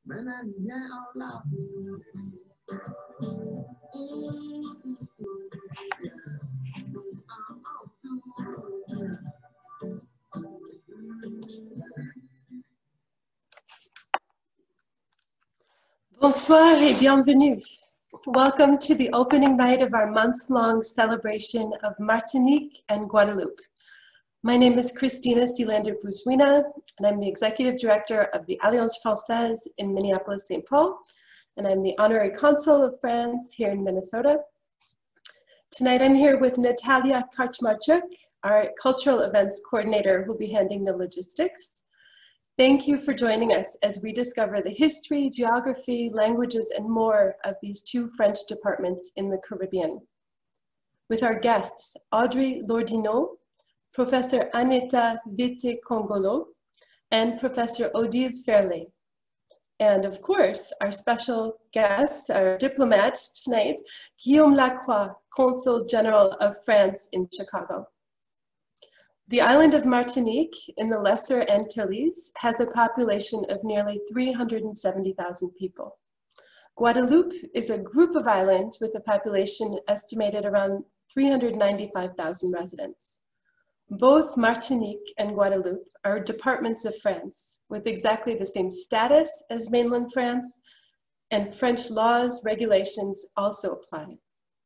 Bonsoir et bienvenue. Welcome to the opening night of our month-long celebration of Martinique and Guadeloupe. My name is Christina Silander-Bouzouina, and I'm the Executive Director of the Alliance Française in Minneapolis-St. Paul, and I'm the Honorary Consul of France here in Minnesota. Tonight I'm here with Natalia Karchmarchuk, our Cultural Events Coordinator, who will be handling the logistics. Thank you for joining us as we discover the history, geography, languages, and more of these two French departments in the Caribbean. With our guests, Audrey Lordineau, Professor Aneta Vite-Congolo, and Professor Odile Ferlet. And of course, our special guest, our diplomat tonight, Guillaume Lacroix, Consul General of France in Chicago. The island of Martinique in the Lesser Antilles has a population of nearly 370,000 people. Guadeloupe is a group of islands with a population estimated around 395,000 residents. Both Martinique and Guadeloupe are departments of France with exactly the same status as mainland France, and French laws, regulations also apply.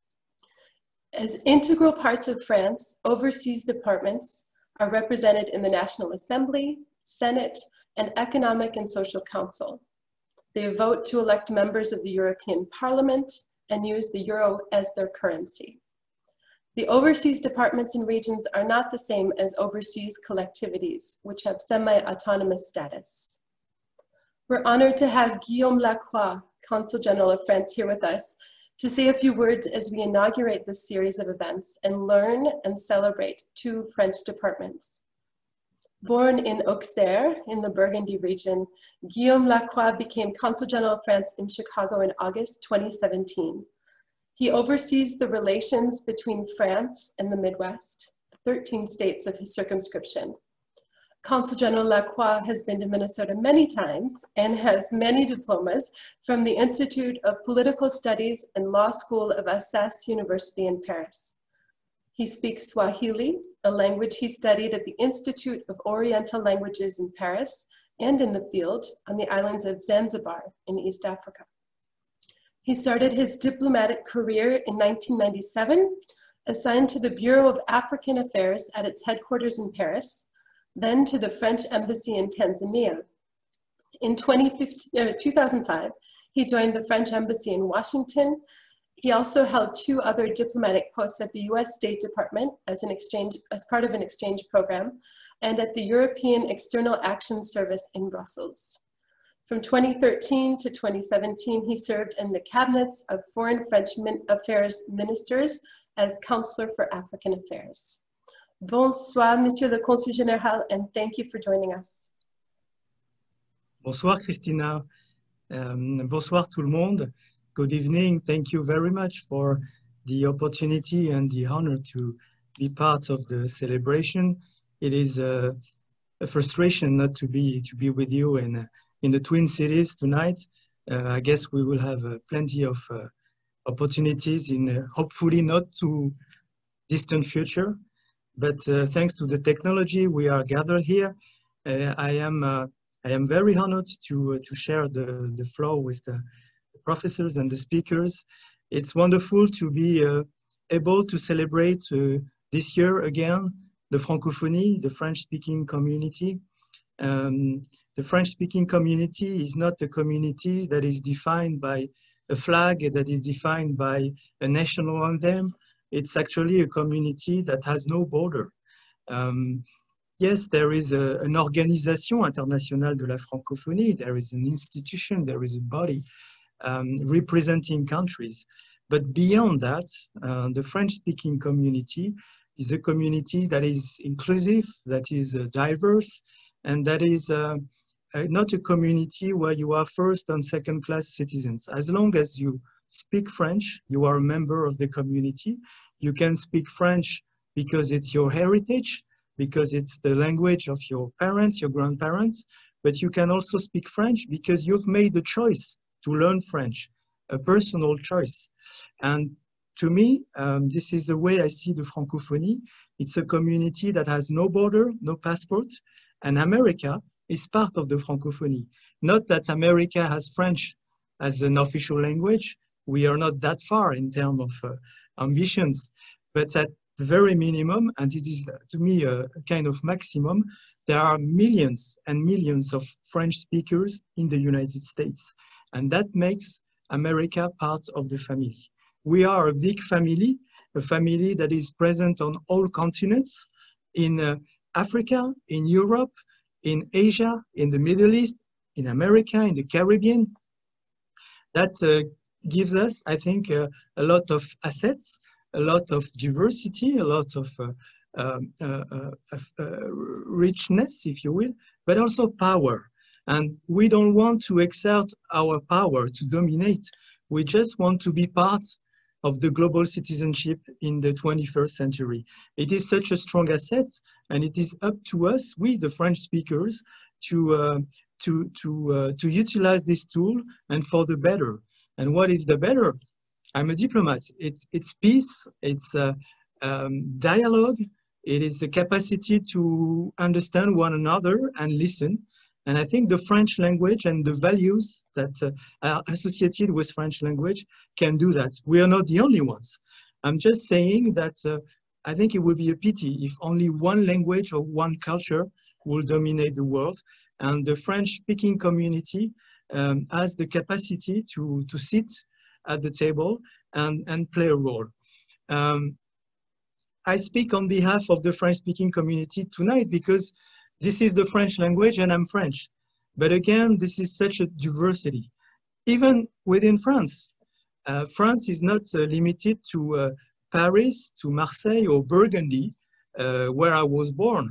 As integral parts of France, overseas departments are represented in the National Assembly, Senate, and Economic and Social Council. They vote to elect members of the European Parliament and use the euro as their currency. The overseas departments and regions are not the same as overseas collectivities, which have semi-autonomous status. We're honored to have Guillaume Lacroix, Consul General of France, here with us to say a few words as we inaugurate this series of events and learn and celebrate two French departments. Born in Auxerre in the Burgundy region, Guillaume Lacroix became Consul General of France in Chicago in August 2017. He oversees the relations between France and the Midwest, the 13 states of his circumscription. Consul General Lacroix has been to Minnesota many times and has many diplomas from the Institute of Political Studies and Law School of Assas University in Paris. He speaks Swahili, a language he studied at the Institute of Oriental Languages in Paris and in the field on the islands of Zanzibar in East Africa. He started his diplomatic career in 1997, assigned to the Bureau of African Affairs at its headquarters in Paris, then to the French Embassy in Tanzania. In 2005, he joined the French Embassy in Washington. He also held two other diplomatic posts at the US State Department as part of an exchange program, and at the European External Action Service in Brussels. From 2013 to 2017, he served in the cabinets of foreign French affairs ministers as Counselor for African Affairs. Bonsoir, Monsieur le Consul Général, and thank you for joining us. Bonsoir, Christina. Bonsoir, tout le monde. Good evening. Thank you very much for the opportunity and the honor to be part of the celebration. It is a frustration not to be with you in the Twin Cities tonight. I guess we will have plenty of opportunities in hopefully not too distant future. But thanks to the technology, we are gathered here. I am very honored to share the floor with the professors and the speakers. It's wonderful to be able to celebrate this year again the Francophonie, the French-speaking community. The French-speaking community is not a community that is defined by a flag, that is defined by a national anthem. It's actually a community that has no border. Yes, there is an Organisation Internationale de la Francophonie. There is an institution, there is a body representing countries. But beyond that, the French-speaking community is a community that is inclusive, that is diverse, and that is not a community where you are first and second-class citizens. As long as you speak French, you are a member of the community. You can speak French because it's your heritage, because it's the language of your parents, your grandparents, but you can also speak French because you've made the choice to learn French, a personal choice. And to me, this is the way I see the Francophonie. It's a community that has no border, no passport, and America is part of the Francophonie. Not that America has French as an official language. We are not that far in terms of ambitions, but at the very minimum, and it is to me a kind of maximum, there are millions and millions of French speakers in the United States. And that makes America part of the family. We are a big family, a family that is present on all continents, in Africa, in Europe, in Asia, in the Middle East, in America, in the Caribbean. That gives us, I think, a lot of assets, a lot of diversity, a lot of richness, if you will, but also power. And we don't want to exert our power to dominate. We just want to be part of the global citizenship in the 21st century. It is such a strong asset, and it is up to us, we, the French speakers, to utilize this tool and for the better. And what is the better? I'm a diplomat. It's peace, it's dialogue, it is the capacity to understand one another and listen. And I think the French language and the values that are associated with French language can do that. We are not the only ones. I'm just saying that I think it would be a pity if only one language or one culture will dominate the world. And the French-speaking community has the capacity to sit at the table and play a role. I speak on behalf of the French-speaking community tonight because this is the French language and I'm French. But again, this is such a diversity. Even within France, France is not limited to Paris, to Marseille or Burgundy, where I was born.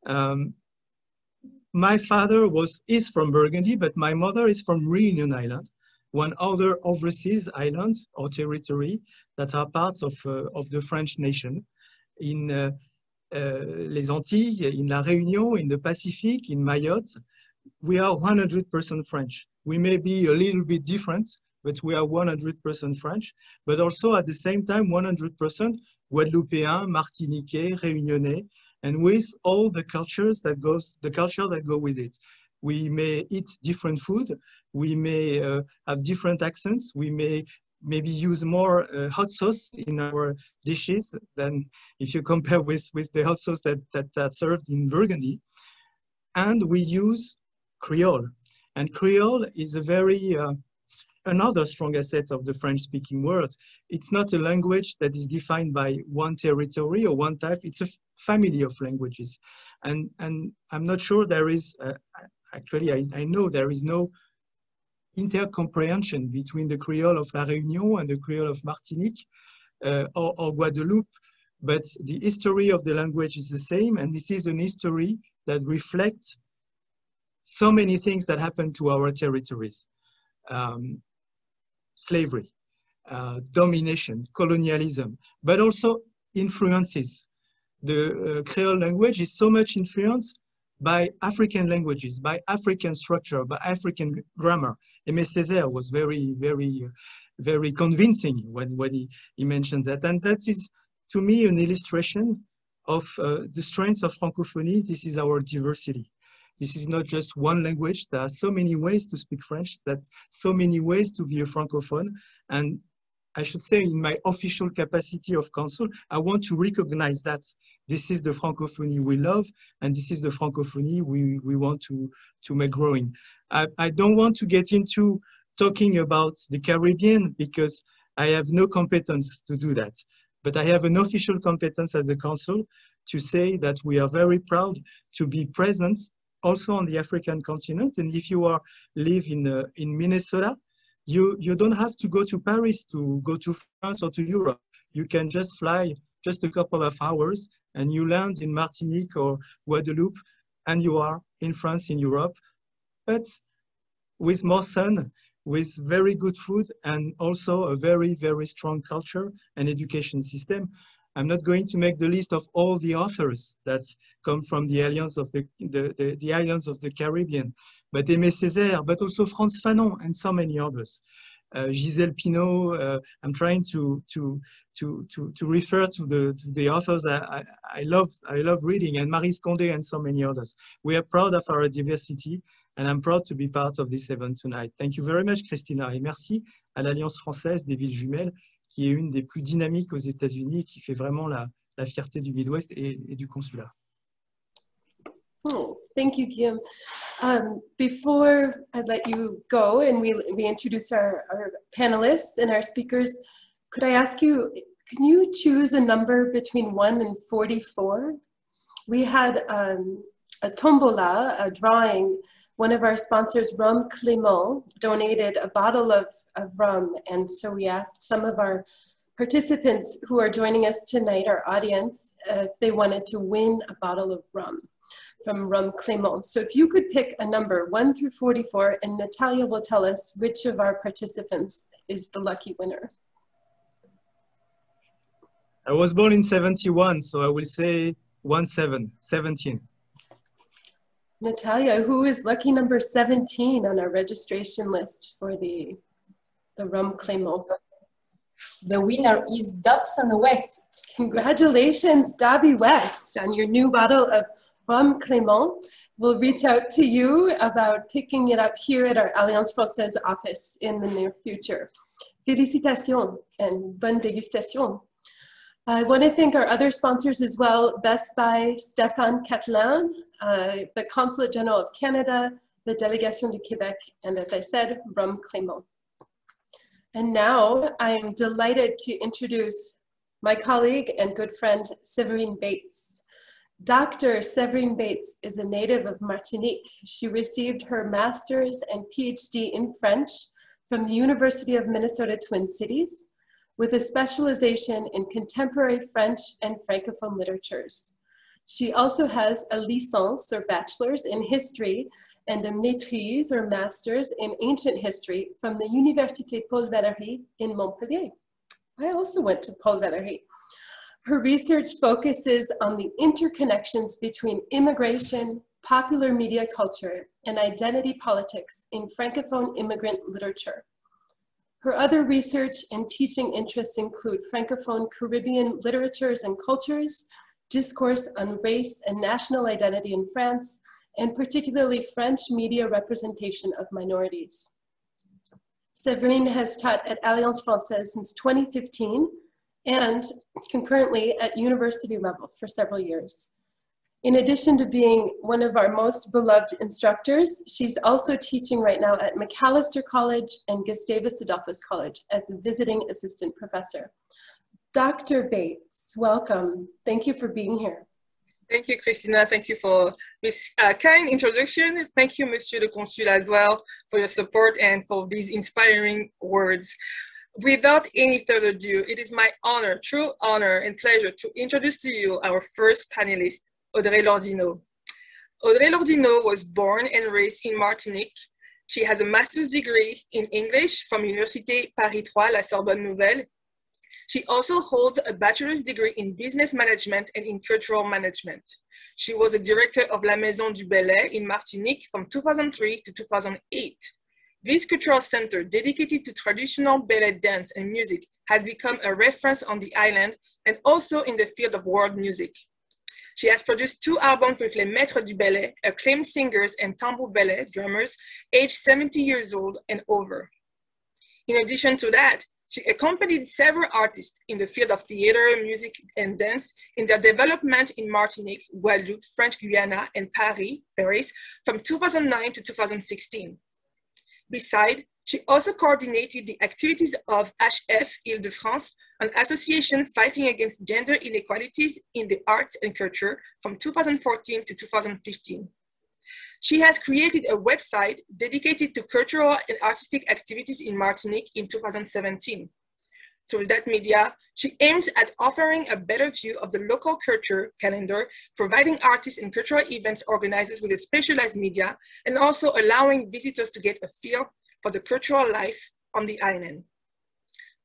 My father is from Burgundy, but my mother is from Réunion Island, one other overseas island or territory that are part of the French nation. In les Antilles, in La Réunion, in the Pacific, in Mayotte, we are 100% French. We may be a little bit different, but we are 100% French, but also at the same time 100% Guadeloupéen, Martiniquais, Réunionnais, and with all the cultures that go with it. We may eat different food, we may have different accents, we may maybe use more hot sauce in our dishes than if you compare with the hot sauce that's served in Burgundy. And we use Creole. And Creole is a very, another strong asset of the French-speaking world. It's not a language that is defined by one territory or one type, it's a family of languages. And I'm not sure there is, actually I know there is no intercomprehension between the Creole of La Réunion and the Creole of Martinique or Guadeloupe, but the history of the language is the same, and this is an history that reflects so many things that happened to our territories. Slavery, domination, colonialism, but also influences. The Creole language is so much influenced by African languages, by African structure, by African grammar. Aimé Césaire was very convincing when he mentioned that. And that is, to me, an illustration of the strength of Francophonie. This is our diversity. This is not just one language. There are so many ways to speak French, that so many ways to be a Francophone. And I should say, in my official capacity of consul, I want to recognize that this is the Francophonie we love, and this is the Francophonie we want to make growing. I don't want to get into talking about the Caribbean because I have no competence to do that. But I have an official competence as a consul to say that we are very proud to be present also on the African continent. And if you live in Minnesota, you don't have to go to Paris to go to France or to Europe. You can just fly just a couple of hours and you land in Martinique or Guadeloupe and you are in France, in Europe, but with more sun, with very good food and also a very, very strong culture and education system. I'm not going to make the list of all the authors that come from the islands of the islands of the Caribbean, but Aimé Césaire, but also Frantz Fanon and so many others. Gisèle Pineau. I'm trying to refer to the authors I love reading, and Maryse Condé and so many others. We are proud of our diversity, and I'm proud to be part of this event tonight. Thank you very much, Christina, et merci à l'Alliance française des villes jumelles, qui est une des plus dynamiques aux États-Unis, qui fait vraiment la fierté du Midwest et du consulat. Thank you, Guillaume. Before I let you go and we introduce our panelists and our speakers, could I ask you, can you choose a number between 1 and 44? We had a tombola, a drawing. One of our sponsors, Rhum Clément, donated a bottle of rum, and so we asked some of our participants who are joining us tonight, our audience, if they wanted to win a bottle of rum from Rhum Clément. So if you could pick a number 1 through 44, and Natalia will tell us which of our participants is the lucky winner. I was born in 71, so I will say 17. Natalia, who is lucky number 17 on our registration list for the Rhum Clément? The winner is Dobson West. Congratulations, Dobby West, on your new bottle of Rhum Clément. We'll reach out to you about picking it up here at our Alliance Française office in the near future. Félicitations and bonne dégustation. I want to thank our other sponsors as well, Best Buy, Stéphane Catelin, the Consulate General of Canada, the Délégation du Québec, and as I said, Rhum Clément. And now I am delighted to introduce my colleague and good friend, Séverine Bates. Dr. Séverine Bates is a native of Martinique. She received her master's and PhD in French from the University of Minnesota Twin Cities, with a specialization in contemporary French and Francophone literatures. She also has a licence or bachelor's in history and a maîtrise or master's in ancient history from the Université Paul Valéry in Montpellier. I also went to Paul Valéry. Her research focuses on the interconnections between immigration, popular media culture, and identity politics in Francophone immigrant literature. Her other research and teaching interests include Francophone Caribbean literatures and cultures, discourse on race and national identity in France, and particularly French media representation of minorities. Séverine has taught at Alliance Française since 2015 and concurrently at university level for several years. In addition to being one of our most beloved instructors, she's also teaching right now at Macalester College and Gustavus Adolphus College as a visiting assistant professor. Dr. Bates, welcome. Thank you for being here. Thank you, Christina. Thank you for this kind introduction. Thank you, Monsieur le Consul, as well, for your support and for these inspiring words. Without any further ado, it is my honor, true honor and pleasure to introduce to you our first panelist, Audrey Lordino. Audrey Lordino was born and raised in Martinique. She has a master's degree in English from Université Paris 3, La Sorbonne Nouvelle. She also holds a bachelor's degree in business management and in cultural management. She was a director of La Maison du Ballet in Martinique from 2003 to 2008. This cultural center dedicated to traditional ballet dance and music has become a reference on the island and also in the field of world music. She has produced 2 albums with Les Maîtres du Ballet, acclaimed singers and tambour ballet drummers aged 70 years old and over. In addition to that, she accompanied several artists in the field of theater, music, and dance in their development in Martinique, Guadeloupe, French Guiana, and Paris from 2009 to 2016. Besides, she also coordinated the activities of HF Île-de-France, an association fighting against gender inequalities in the arts and culture from 2014 to 2015. She has created a website dedicated to cultural and artistic activities in Martinique in 2017. Through that media, she aims at offering a better view of the local culture calendar, providing artists and cultural events organizers with a specialized media, and also allowing visitors to get a feel for the cultural life on the island.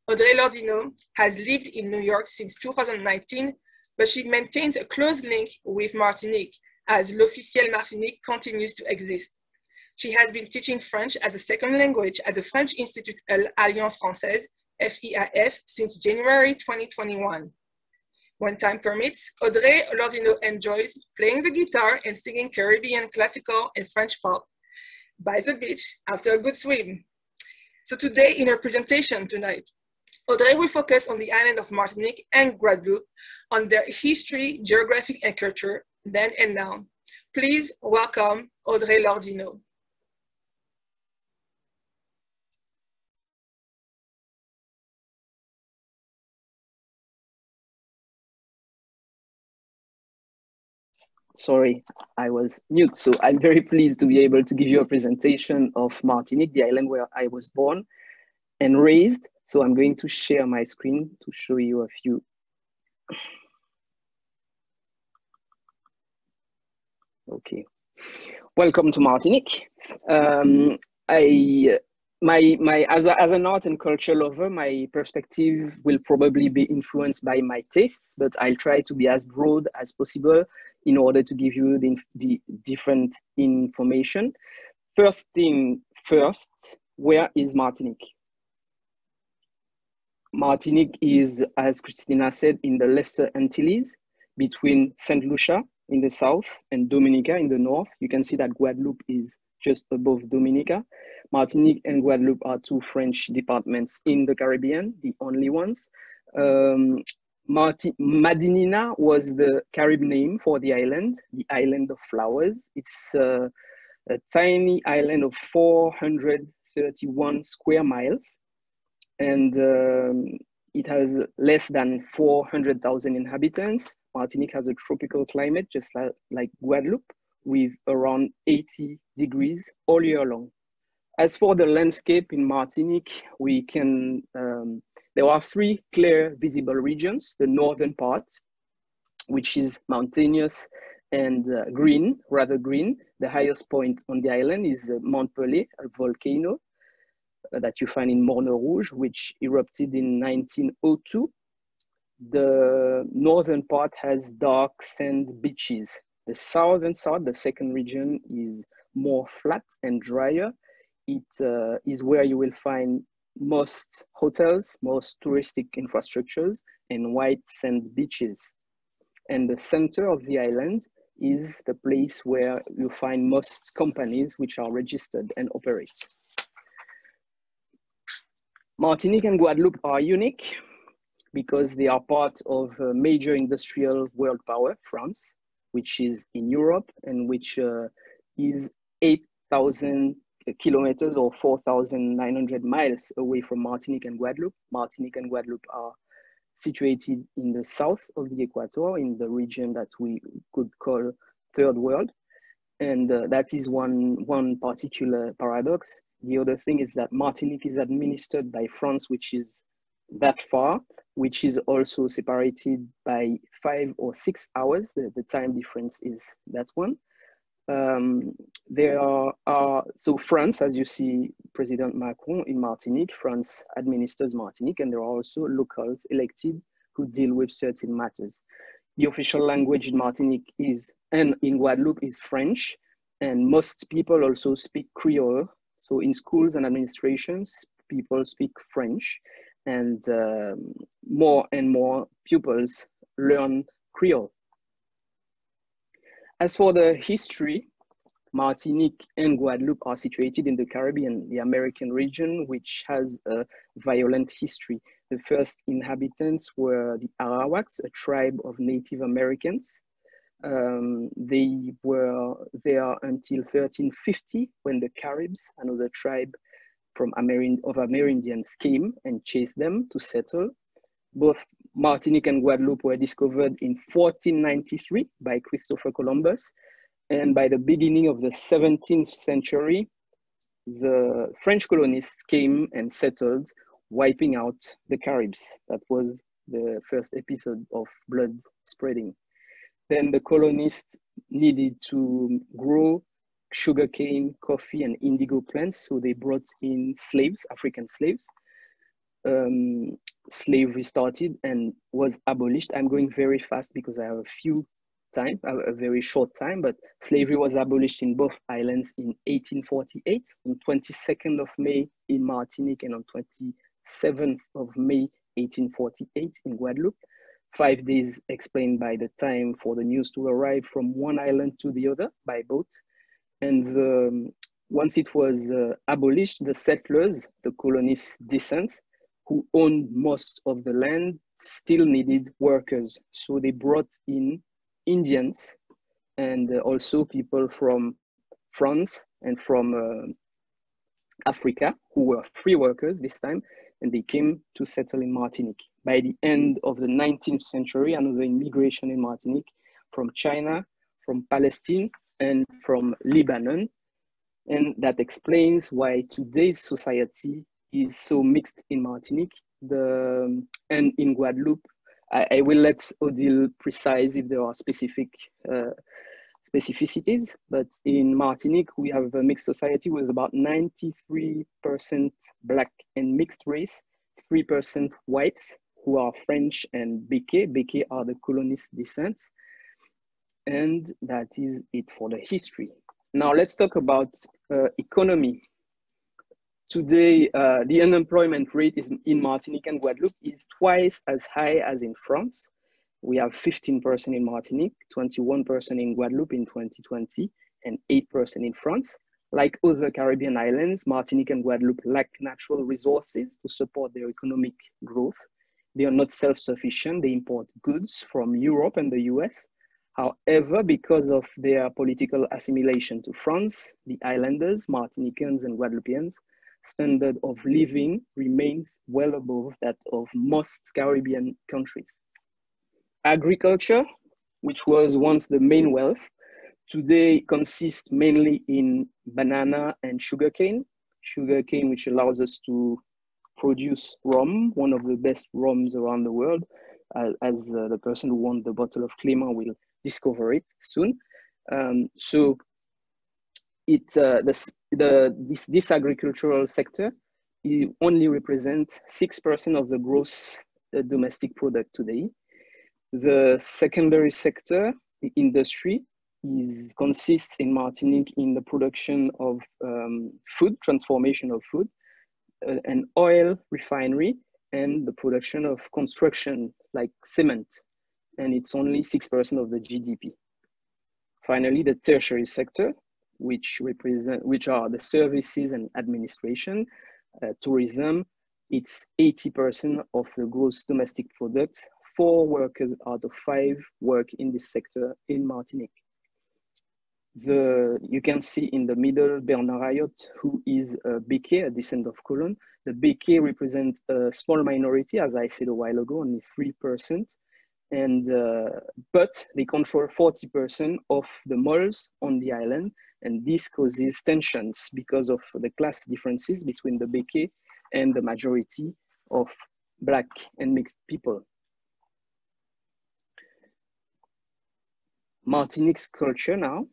Audrey Lordino has lived in New York since 2019, but she maintains a close link with Martinique as L'Officiel Martinique continues to exist. She has been teaching French as a second language at the French Institute Alliance Française, FIAF, since January 2021. When time permits, Audrey Lordino enjoys playing the guitar and singing Caribbean classical and French pop by the beach after a good swim. So today, in her presentation tonight, Audrey will focus on the island of Martinique and Guadeloupe, on their history, geography, and culture, then and now. Please welcome Audrey Lordino. Sorry, I was mute. So I'm very pleased to be able to give you a presentation of Martinique, the island where I was born and raised. So I'm going to share my screen to show you a few. Okay, welcome to Martinique. As an art and culture lover, my perspective will probably be influenced by my tastes, but I'll try to be as broad as possible in order to give you the different information. First thing first, where is Martinique? Martinique is, as Christina said, in the Lesser Antilles, between St. Lucia in the south and Dominica in the north. You can see that Guadeloupe is just above Dominica. Martinique and Guadeloupe are two French departments in the Caribbean, the only ones. Madinina was the Carib name for the island of flowers. It's a tiny island of 431 square miles, and it has less than 400,000 inhabitants. Martinique has a tropical climate, just like Guadeloupe, with around 80 degrees all year long. As for the landscape in Martinique, we can, there are three clear visible regions. The northern part, which is mountainous and green, rather green. The highest point on the island is Mont Pelé, a volcano that you find in Morne Rouge, which erupted in 1902. The northern part has dark sand beaches. The southern side, the second region, is more flat and drier. It is where you will find most hotels, most touristic infrastructures, and white sand beaches. And the center of the island is the place where you find most companies which are registered and operate. Martinique and Guadeloupe are unique because they are part of a major industrial world power, France, which is in Europe and which is 8,000 kilometers or 4,900 miles away from Martinique and Guadeloupe. Martinique and Guadeloupe are situated in the south of the equator, in the region that we could call third world. And that is one particular paradox. The other thing is that Martinique is administered by France, which is that far, which is also separated by 5 or 6 hours. The time difference is that one. So France, as you see President Macron in Martinique, France administers Martinique, and there are also locals elected who deal with certain matters. The official language in Martinique and in Guadeloupe is French, and most people also speak Creole. So in schools and administrations, people speak French, and more and more pupils learn Creole. As for the history, Martinique and Guadeloupe are situated in the Caribbean, the American region, which has a violent history. The first inhabitants were the Arawaks, a tribe of Native Americans. They were there until 1350, when the Caribs, another tribe of Amerindians, came and chased them to settle. Both Martinique and Guadeloupe were discovered in 1493 by Christopher Columbus. And by the beginning of the 17th century, the French colonists came and settled, wiping out the Caribs. That was the first episode of blood spreading. Then the colonists needed to grow sugarcane, coffee, and indigo plants, so they brought in slaves, African slaves. slavery started and was abolished. I'm going very fast because I have a very short time, but slavery was abolished in both islands in 1848, on 22nd of May in Martinique, and on 27th of May 1848 in Guadeloupe. 5 days explained by the time for the news to arrive from one island to the other by boat. And once it was abolished, the settlers, the colonists' descendants, who owned most of the land, still needed workers. So they brought in Indians and also people from France and from Africa, who were free workers this time, and they came to settle in Martinique. By the end of the 19th century, another immigration in Martinique from China, from Palestine, and from Lebanon. And that explains why today's society is so mixed in Martinique and in Guadeloupe. I will let Odile precise if there are specific specificities, but in Martinique, we have a mixed society with about 93% Black and mixed race, 3% whites who are French and Béké. Béké are the colonist descents. And that is it for the history. Now let's talk about economy. Today, the unemployment rate in Martinique and Guadeloupe is twice as high as in France. We have 15% in Martinique, 21% in Guadeloupe in 2020, and 8% in France. Like other Caribbean islands, Martinique and Guadeloupe lack natural resources to support their economic growth. They are not self-sufficient. They import goods from Europe and the US. However, because of their political assimilation to France, the islanders, Martinicans and Guadeloupeans, standard of living remains well above that of most Caribbean countries. Agriculture, which was once the main wealth, today consists mainly in banana and sugarcane. Sugarcane, which allows us to produce rum, one of the best rums around the world, as the person who won the bottle of Clément will discover it soon. So this agricultural sector only represents 6% of the gross domestic product today. The secondary sector, the industry, consists in Martinique in the production of food, transformation of food, an oil refinery, and the production of construction like cement, and it's only 6% of the GDP. Finally, the tertiary sector, which are the services and administration, tourism, it's 80% of the gross domestic product. 4 workers out of 5 work in this sector in Martinique. You can see in the middle Bernard Ayotte, who is a Béké, a descendant of Colon. The Béké represent a small minority, as I said a while ago, only 3%. And but they control 40% of the malls on the island, and this causes tensions because of the class differences between the Béké and the majority of Black and mixed people. Martinique's culture now.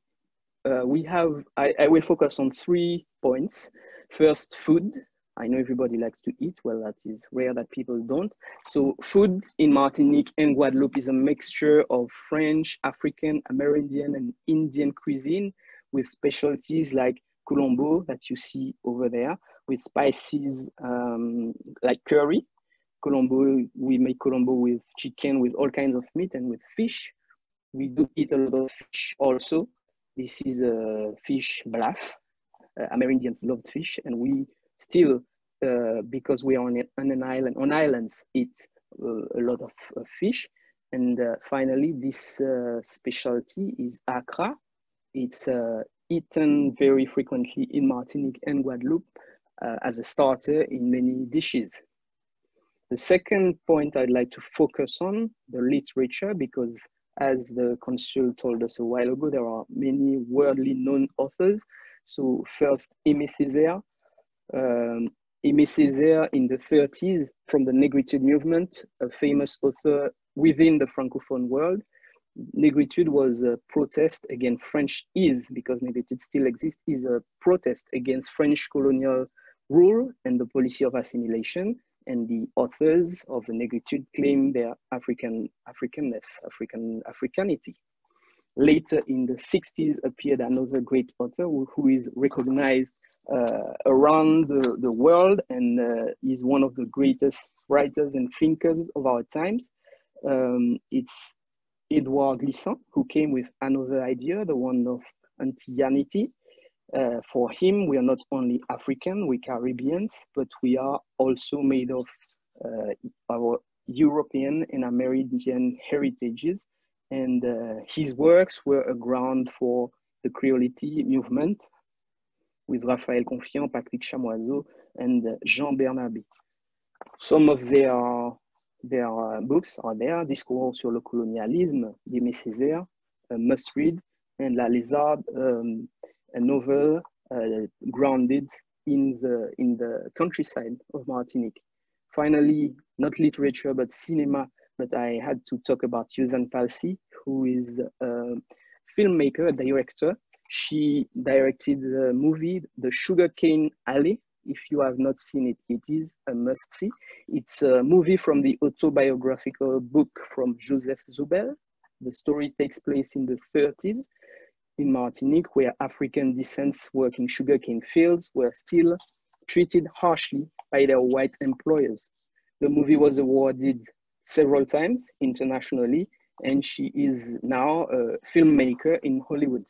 I will focus on 3 points. First, food. I know everybody likes to eat. Well, that is rare that people don't. So food in Martinique and Guadeloupe is a mixture of French, African, Amerindian, and Indian cuisine with specialties like colombo that you see over there, with spices like curry. Colombo, we make colombo with chicken, with all kinds of meat, and with fish. We do eat a lot of fish also. This is a fish blaf. Amerindians loved fish, and we still, because we are on an island, on islands, eat a lot of fish. And finally, this specialty is akra. It's eaten very frequently in Martinique and Guadeloupe as a starter in many dishes. The second point I'd like to focus on, the literature, because as the consul told us a while ago, there are many worldly known authors. So first, Aimé Césaire. Aimé Césaire in the 30s, from the Negritude movement, a famous author within the Francophone world. Negritude was a protest against French, because Negritude still exists, is a protest against French colonial rule and the policy of assimilation. and the authors of the Negritude claim their Africanity. Later in the 60s appeared another great author who is recognized around the world and is one of the greatest writers and thinkers of our times. It's Edouard Glissant, who came with another idea, the one of Antillanity. For him, we are not only African, we're Caribbeans, but we are also made of our European and American heritages. And his works were a ground for the Creolity movement with Raphaël Confiant, Patrick Chamoiseau, and Jean Bernabé. Some of their books are there: Discours sur le colonialisme d'Aimé Césaire, a must read, and La Lézarde, a novel grounded in the countryside of Martinique. Finally, not literature, but cinema, but I had to talk about Suzanne Palcy, who is a filmmaker, a director. She directed the movie, The Sugarcane Alley. If you have not seen it, it is a must-see. It's a movie from the autobiographical book from Joseph Zoubel. The story takes place in the 30s in Martinique, where African descents working sugarcane fields were still treated harshly by their white employers. The movie was awarded several times internationally, and she is now a filmmaker in Hollywood.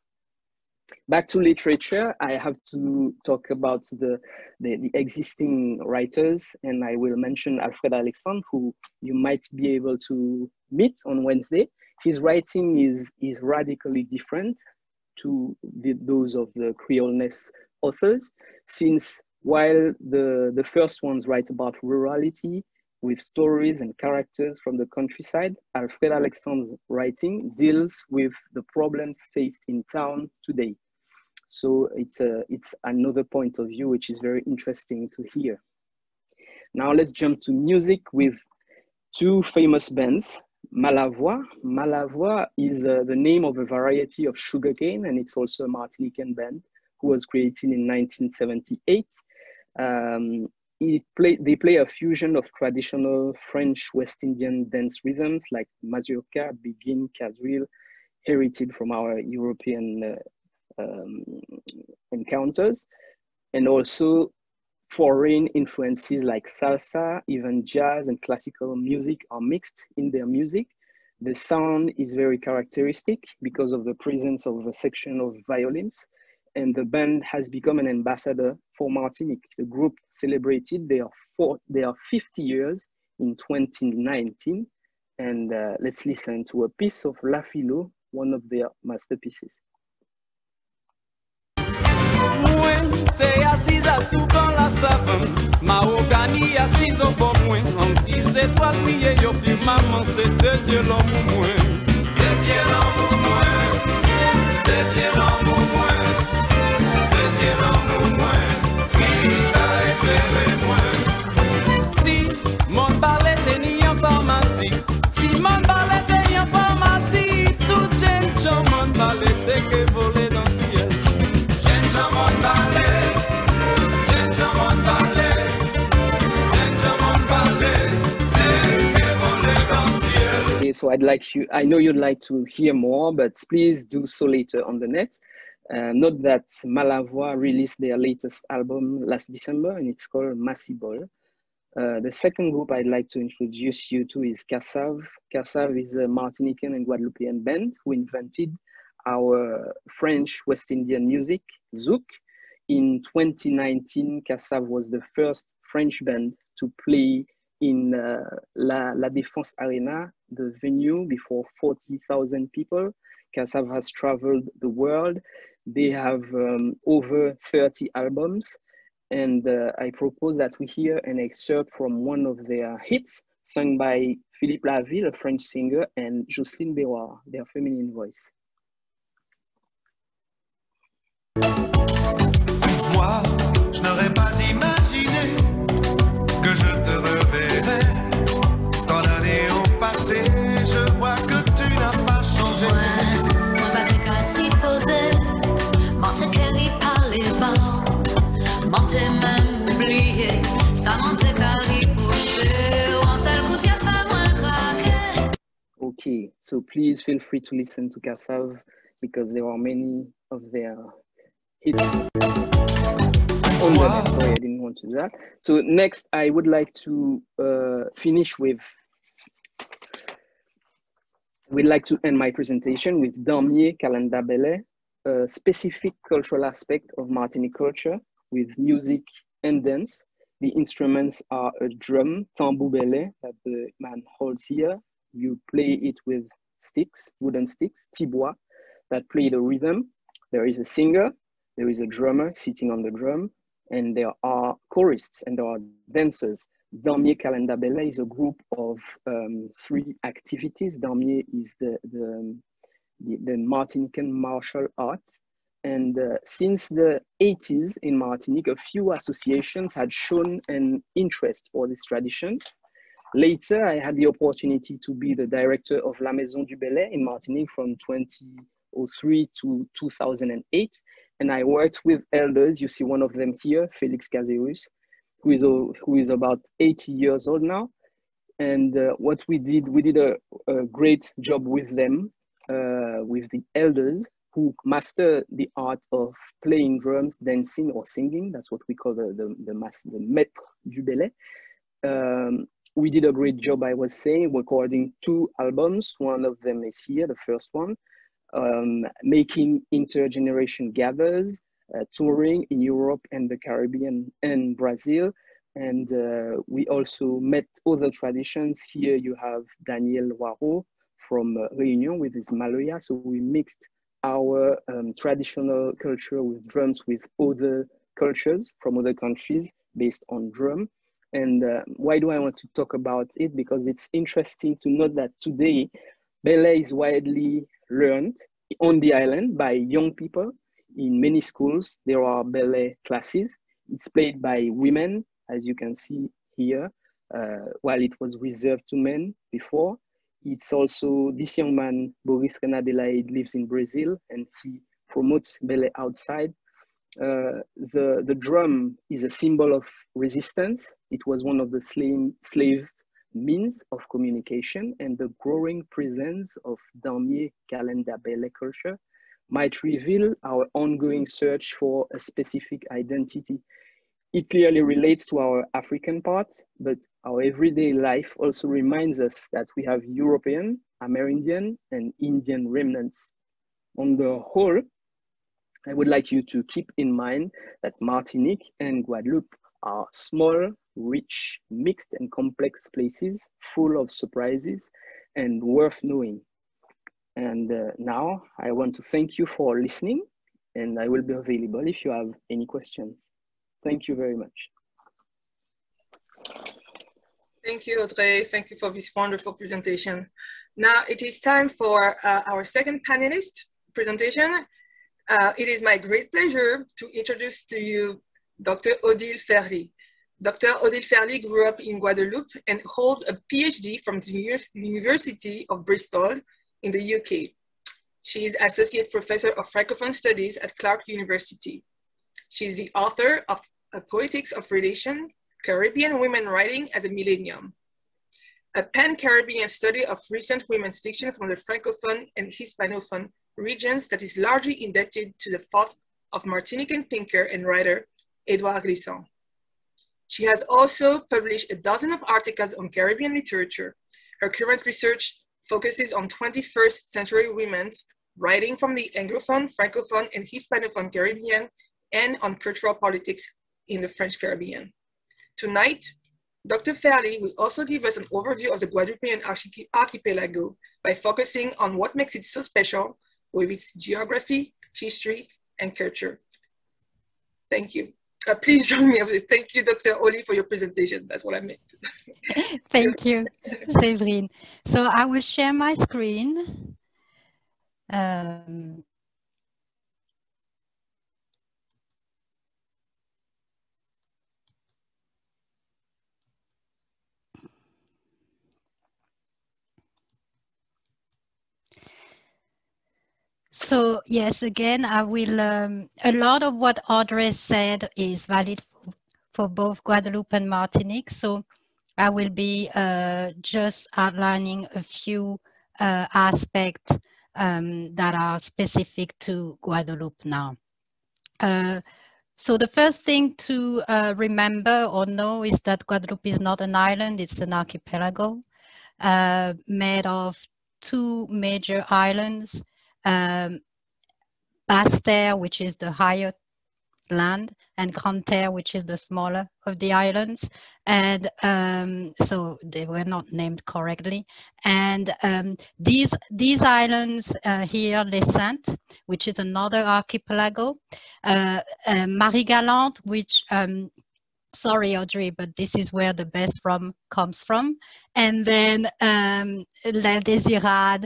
Back to literature, I have to talk about the existing writers, and I will mention Alfred Alexandre, who you might be able to meet on Wednesday. His writing is radically different to those of the Creole-ness authors, since while the first ones write about rurality with stories and characters from the countryside, Alfred Alexandre's writing deals with the problems faced in town today. So it's another point of view which is very interesting to hear. Now let's jump to music with two famous bands. Malavoie. Malavoie is the name of a variety of sugarcane, and it's also a Martinican band who was created in 1978. They play a fusion of traditional French West Indian dance rhythms like mazurka, begin, quadrille, heritage from our European encounters, and also foreign influences like salsa, even jazz and classical music are mixed in their music. The sound is very characteristic because of the presence of a section of violins, and the band has become an ambassador for Martinique. The group celebrated their 50 years in 2019, and let's listen to a piece of La Philo, one of their masterpieces. T'es assise à souvent la savane, mahogany assise au bon moins, en petites étoiles brillées, yo film maman, c'est deux yeux l'homme ou moins. Deux yeux l'homme ou moins, deux yeux l'homme ou moins, deux yeux l'homme ou moins, qui t'a éclairé moins. Si mon balai t'es en pharmacie, si mon balai t'es en pharmacie, tout jeune mon balai t'es que volé dans le ciel. Okay, so I know you'd like to hear more, but please do so later on the net. Note that Malavoie released their latest album last December, and it's called Massibol. The second group I'd like to introduce you to is Kassav. Kassav is a Martinican and Guadeloupean band who invented our French West Indian music, zouk. In 2019, Kassav was the first French band to play in La Défense Arena, the venue before 40,000 people. Kassav has traveled the world. They have over 30 albums. And I propose that we hear an excerpt from one of their hits, sung by Philippe Laville, a French singer, and Jocelyne Béroir, their feminine voice. Moi, je n'aurais pas imaginé que je te reverrais. Tant d'années ont passé, je vois que tu n'as pas changé. Moi, pas de cas s'y poser, m'en te guéri par les bords, m'en te même oublié. Okay, so please feel free to listen to Kassav because there are many of their hits on the net. Sorry, I didn't want to do that. So next, I would like to finish with, we'd like to end my presentation with Damier Kalenda Bele, a specific cultural aspect of Martinique culture with music and dance. The instruments are a drum, tambour bele, that the man holds here. You play it with sticks, wooden sticks, tibois, that play the rhythm. There is a singer, there is a drummer sitting on the drum, and there are chorists and there are dancers. Damier Kalenda Bele is a group of 3 activities. Damier is the Martinican martial arts. And since the 80s in Martinique, a few associations had shown an interest for this tradition. Later, I had the opportunity to be the director of La Maison du Belay in Martinique from 2003 to 2008. And I worked with elders. You see one of them here, Felix Cazeus, who is about 80 years old now. And what we did a great job with them, with the elders who master the art of playing drums, dancing or singing. That's what we call the maître du belay. We did a great job, I was saying, recording 2 albums. One of them is here, the first one, making intergeneration gathers, touring in Europe and the Caribbean and Brazil. And we also met other traditions. Here you have Daniel Waro from Réunion with his Maloya. So we mixed our traditional culture with drums with other cultures from other countries based on drum. And why do I want to talk about it? Because it's interesting to note that today, ballet is widely learned on the island by young people. In many schools, there are ballet classes. It's played by women, as you can see here, while it was reserved to men before. It's also, this young man, Boris Renadelaide, lives in Brazil and he promotes ballet outside. The drum is a symbol of resistance. It was one of the slave means of communication, and the growing presence of Damier Kalenda Bele culture might reveal our ongoing search for a specific identity. It clearly relates to our African part, but our everyday life also reminds us that we have European, Amerindian, and Indian remnants. On the whole, I would like you to keep in mind that Martinique and Guadeloupe are small, rich, mixed, and complex places full of surprises and worth knowing. And now I want to thank you for listening, and I will be available if you have any questions. Thank you very much. Thank you, Audrey. Thank you for this wonderful presentation. Now it is time for our second panelist presentation. It is my great pleasure to introduce to you Dr. Odile Ferly. Dr. Odile Ferly grew up in Guadeloupe and holds a PhD from the University of Bristol in the UK. She is Associate Professor of Francophone Studies at Clark University. She is the author of A Poetics of Relation, Caribbean Women Writing as a Millennium, a pan-Caribbean study of recent women's fiction from the Francophone and Hispanophone regions that is largely indebted to the thought of Martinican thinker and writer, Edouard Glissant. She has also published a dozen of articles on Caribbean literature. Her current research focuses on 21st century women's writing from the Anglophone, Francophone, and Hispanophone Caribbean, and on cultural politics in the French Caribbean. Tonight, Dr. Ferly will also give us an overview of the Guadeloupean archipelago by focusing on what makes it so special with its geography, history, and culture. Thank you. Please join me. Thank you, Dr. Oli, for your presentation. That's what I meant. Thank you, Séverine. So I will share my screen. So yes, again, I will, a lot of what Audrey said is valid for both Guadeloupe and Martinique. So I will be just outlining a few aspects that are specific to Guadeloupe now. So the first thing to remember or know is that Guadeloupe is not an island, it's an archipelago made of two major islands, Basse-Terre, which is the higher land, and Grande-Terre, which is the smaller of the islands. And so they were not named correctly. And these islands here, Les Saintes, which is another archipelago, Marie-Galante, which sorry, Audrey, but this is where the best rum comes from. And then La Désirade,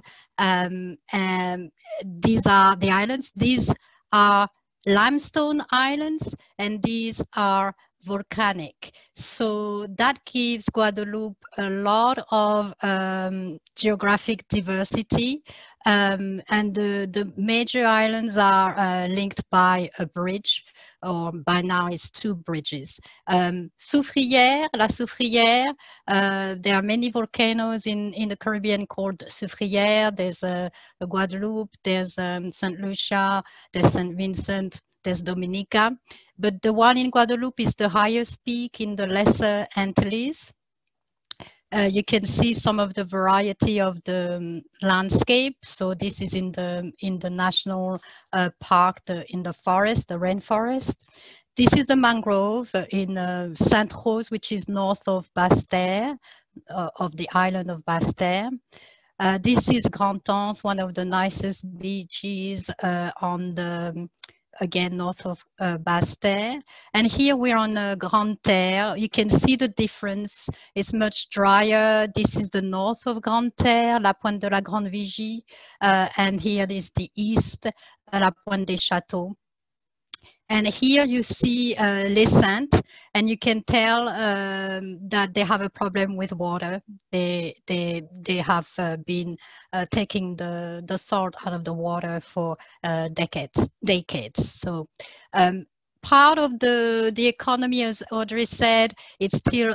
these are the islands. These are limestone islands, and these are volcanic. So that gives Guadeloupe a lot of geographic diversity, and the major islands are linked by a bridge, or by now it's two bridges. Soufrière, La Soufrière, there are many volcanoes in the Caribbean called Soufrière. There's a Guadeloupe, there's St. Lucia, there's St. Vincent, there's Dominica, but the one in Guadeloupe is the highest peak in the Lesser Antilles. You can see some of the variety of the landscape. So this is in the national park, in the forest, the rainforest. This is the mangrove in Sainte Rose, which is north of Basse-Terre, of the island of Basse-Terre. This is Grand-Anse, one of the nicest beaches on the again north of Basse-Terre. And here we're on Grande-Terre. You can see the difference. It's much drier. This is the north of Grande-Terre, La Pointe de la Grande Vigie, and here is the east, La Pointe des Châteaux. And here you see Les Saintes, and you can tell that they have a problem with water. They have been taking the salt out of the water for decades. So part of the economy, as Audrey said, it's still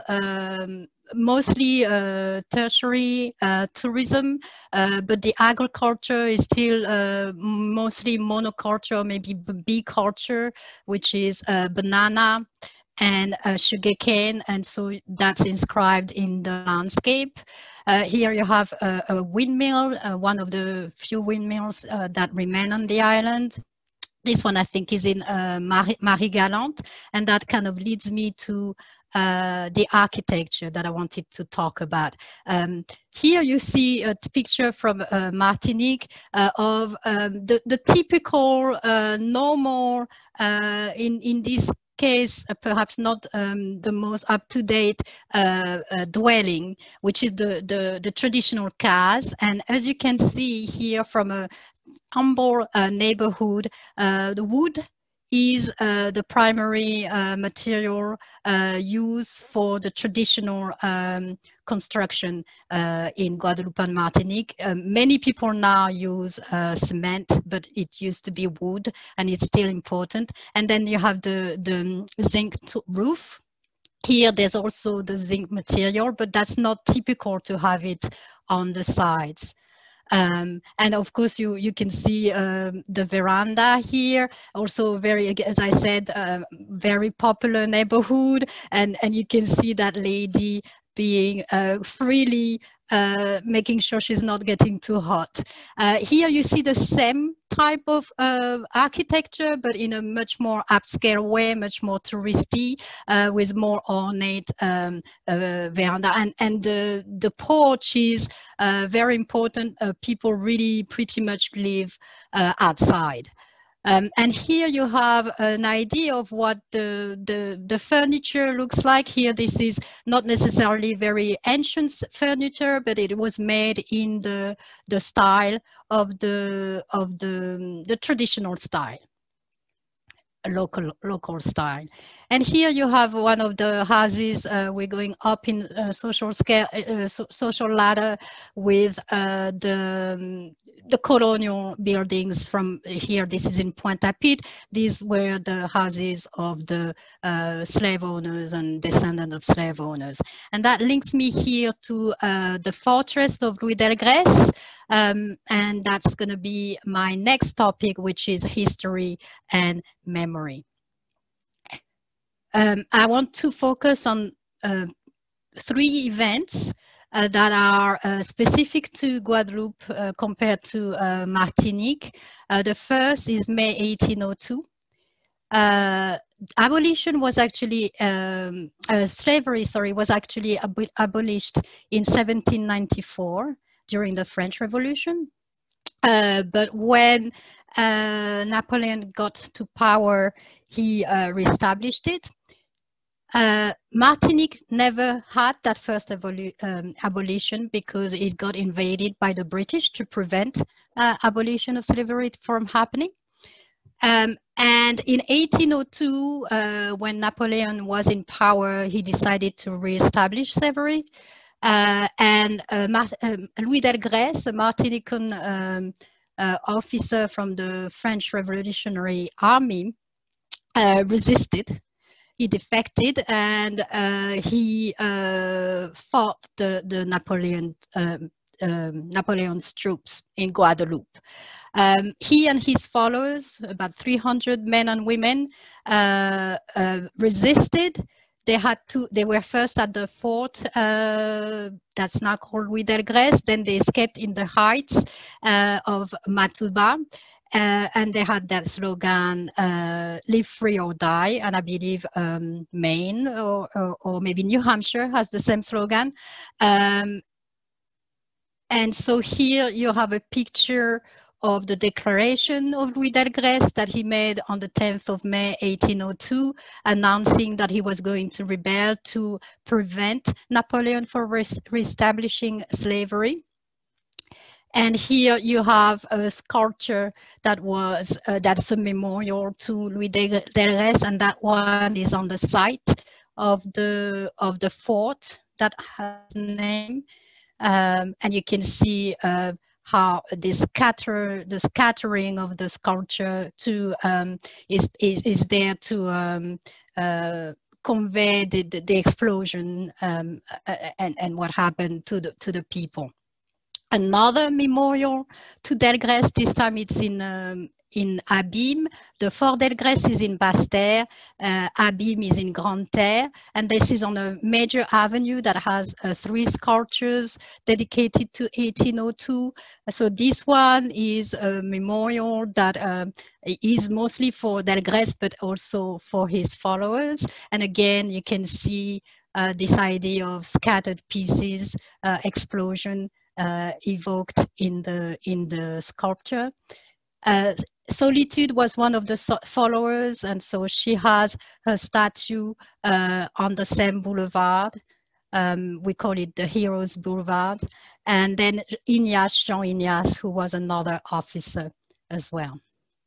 mostly tertiary tourism, but the agriculture is still mostly monoculture, maybe bee culture, which is banana and sugarcane, and so that's inscribed in the landscape. Here you have a windmill, one of the few windmills that remain on the island. This one, I think, is in Marie-Galante, and that kind of leads me to the architecture that I wanted to talk about. Here you see a picture from Martinique of the typical, normal, in this case, perhaps not the most up-to-date dwelling, which is the traditional case. And as you can see here from a humble neighborhood, the wood is the primary material used for the traditional construction in Guadeloupe and Martinique. Many people now use cement, but it used to be wood, and it's still important. And then you have the zinc roof. Here there's also the zinc material, but that's not typical to have it on the sides. And of course, you can see the veranda here, also very, as I said, very popular neighborhood, and you can see that lady being freely making sure she's not getting too hot. Here you see the same type of architecture, but in a much more upscale way, much more touristy, with more ornate veranda. And the porch is very important. People really pretty much live outside. And here you have an idea of what the furniture looks like. Here, this is not necessarily very ancient furniture, but it was made in the style of the traditional style, a local style. And here you have one of the houses. We're going up in social scale, social ladder with the colonial buildings from here. This is in Pointe-à-Pitre. These were the houses of the slave owners and descendants of slave owners. And that links me here to the fortress of Louis Delgrès. And that's going to be my next topic, which is history and memory. I want to focus on 3 events that are specific to Guadeloupe compared to Martinique. The first is May 1802. Abolition was actually, slavery, sorry, was actually abolished in 1794 during the French Revolution. But when Napoleon got to power, he reestablished it. Martinique never had that first abolition because it got invaded by the British to prevent abolition of slavery from happening. And in 1802, when Napoleon was in power, he decided to reestablish slavery. And Louis Delgrès, a Martinican officer from the French Revolutionary Army, resisted. He defected, and he fought the Napoleon's troops in Guadeloupe. He and his followers, about 300 men and women, resisted. They were first at the fort that's now called Louis Delgrès. Then they escaped in the heights of Matouba. And they had that slogan, live free or die. And I believe Maine or maybe New Hampshire has the same slogan. And so here you have a picture of the declaration of Louis Delgrès that he made on the 10th of May, 1802, announcing that he was going to rebel to prevent Napoleon from reestablishing slavery. And here you have a sculpture that was, that's a memorial to Louis Delgrès, and that one is on the site of the fort that has a name. And you can see how the scattering of the sculpture is there to convey the explosion and what happened to the people. Another memorial to Delgrès, this time it's in Abîme. The Fort Delgrès is in Basse-Terre, Abîme is in Grande-Terre, and this is on a major avenue that has 3 sculptures dedicated to 1802. So this one is a memorial that is mostly for Delgrès, but also for his followers. And again, you can see this idea of scattered pieces, explosion, evoked in the sculpture. Solitude was one of the followers, and so she has her statue on the same boulevard. We call it the Heroes Boulevard. And then Ignace, Jean Ignace, who was another officer as well.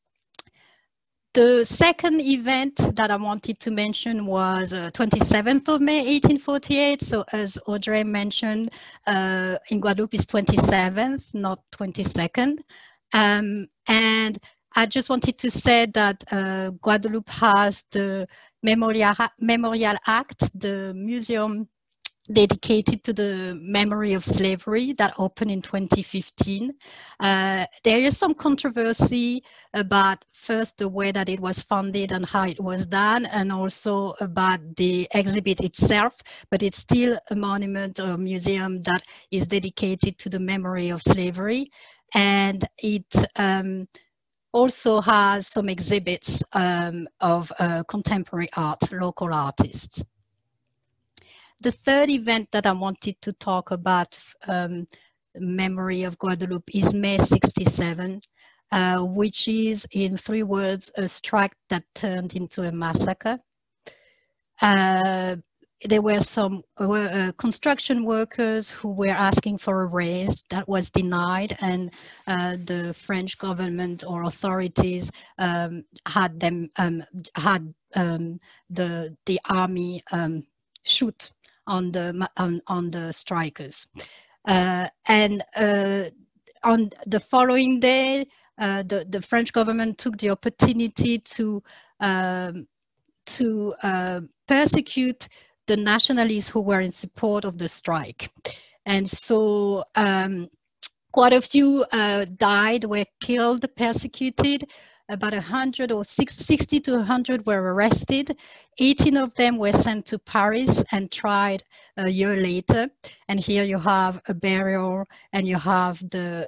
The second event that I wanted to mention was 27th of May, 1848. So as Audrey mentioned, in Guadeloupe is 27th, not 22nd. And I just wanted to say that Guadeloupe has the Memorial Act, the museum dedicated to the memory of slavery that opened in 2015. There is some controversy about first the way that it was funded and how it was done, and also about the exhibit itself, but it's still a monument or a museum that is dedicated to the memory of slavery. And it also has some exhibits of contemporary art, local artists. The third event that I wanted to talk about, memory of Guadeloupe, is May 67, which is, in 3 words, a strike that turned into a massacre. There were some construction workers who were asking for a raise that was denied, and the French government or authorities had the army shoot on the strikers. And on the following day, the French government took the opportunity to persecute the nationalists who were in support of the strike. And so quite a few died, were killed, persecuted. About 100 or 60 to 100 were arrested. 18 of them were sent to Paris and tried a year later. And here you have a burial, and you have the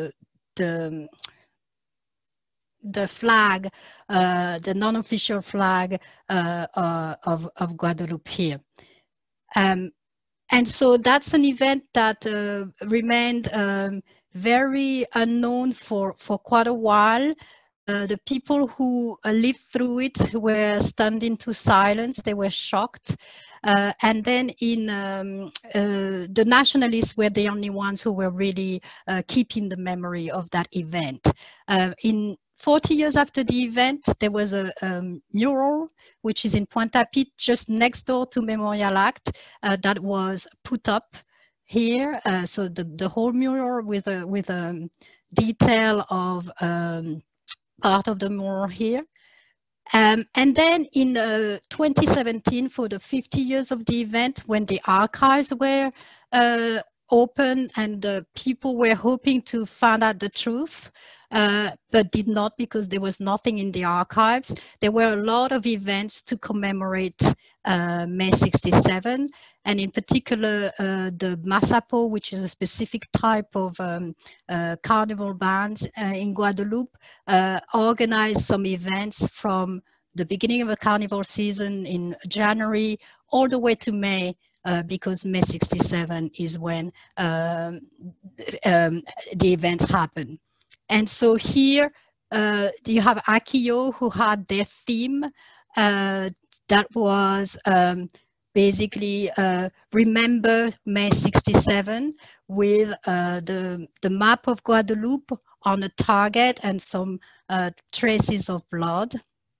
flag, the non-official flag of Guadeloupe here. And so that's an event that remained very unknown for quite a while. The people who lived through it were stunned into silence. They were shocked. And then the nationalists were the only ones who were really keeping the memory of that event. In 40 years after the event, there was a mural, which is in Pointe-à-Pitre, just next door to Memorial Act, that was put up here. So the whole mural with a detail of part of the mural here. And then in 2017, for the 50 years of the event, when the archives were open and people were hoping to find out the truth, but did not because there was nothing in the archives. There were a lot of events to commemorate May 67, and in particular the Masapo, which is a specific type of carnival bands in Guadeloupe, organized some events from the beginning of the carnival season in January all the way to May, because May 67 is when the events happen. And so here you have Akiyo, who had their theme that was basically remember May 67 with the map of Guadeloupe on a target and some traces of blood.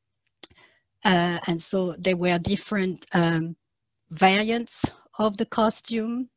And so there were different variants of the costume.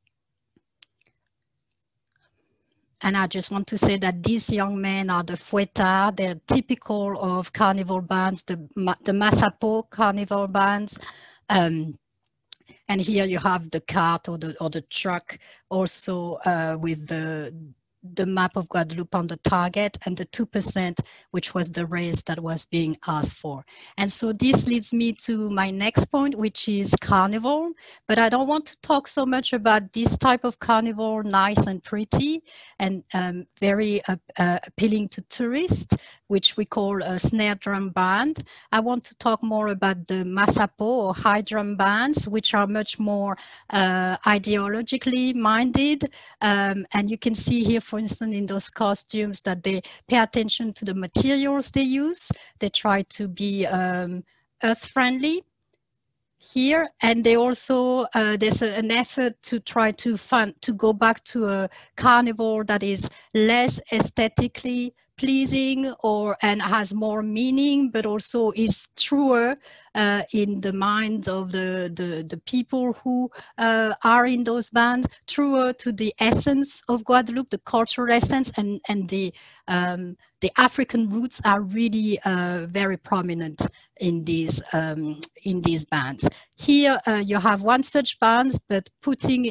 And I just want to say that these young men are the fouettards. They're typical of carnival bands, the Masapo carnival bands. And here you have the cart or the truck also with the map of Guadeloupe on the target and the 2%, which was the race that was being asked for. And so this leads me to my next point, which is carnival. But I don't want to talk so much about this type of carnival, nice and pretty and very appealing to tourists, which we call a snare drum band. I want to talk more about the Masapo or high drum bands, which are much more ideologically minded. And you can see here, for instance, in those costumes that they pay attention to the materials they use. They try to be earth-friendly here, and they also there's an effort to try to go back to a carnival that is less aesthetically pleasing and has more meaning, but also is truer in the minds of the people who are in those bands, truer to the essence of Guadeloupe, the cultural essence, and the African roots are really very prominent in these bands. Here you have one such band, but putting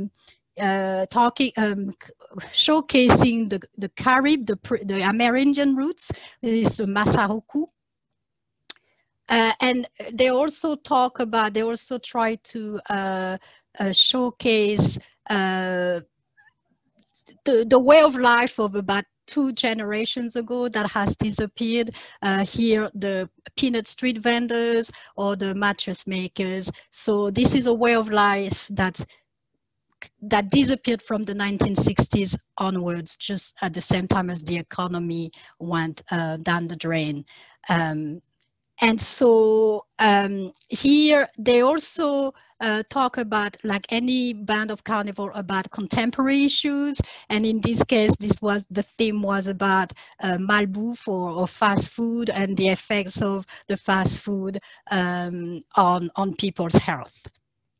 showcasing the Carib, the Amerindian roots, is the Masaroku. And they also try to showcase the way of life of about 2 generations ago that has disappeared. Here, the peanut street vendors or the mattress makers. So this is a way of life that disappeared from the 1960s onwards, just at the same time as the economy went down the drain. And so here they also talk about, like any band of carnival, about contemporary issues. And in this case, the theme was about malbouffe or fast food and the effects of the fast food on people's health.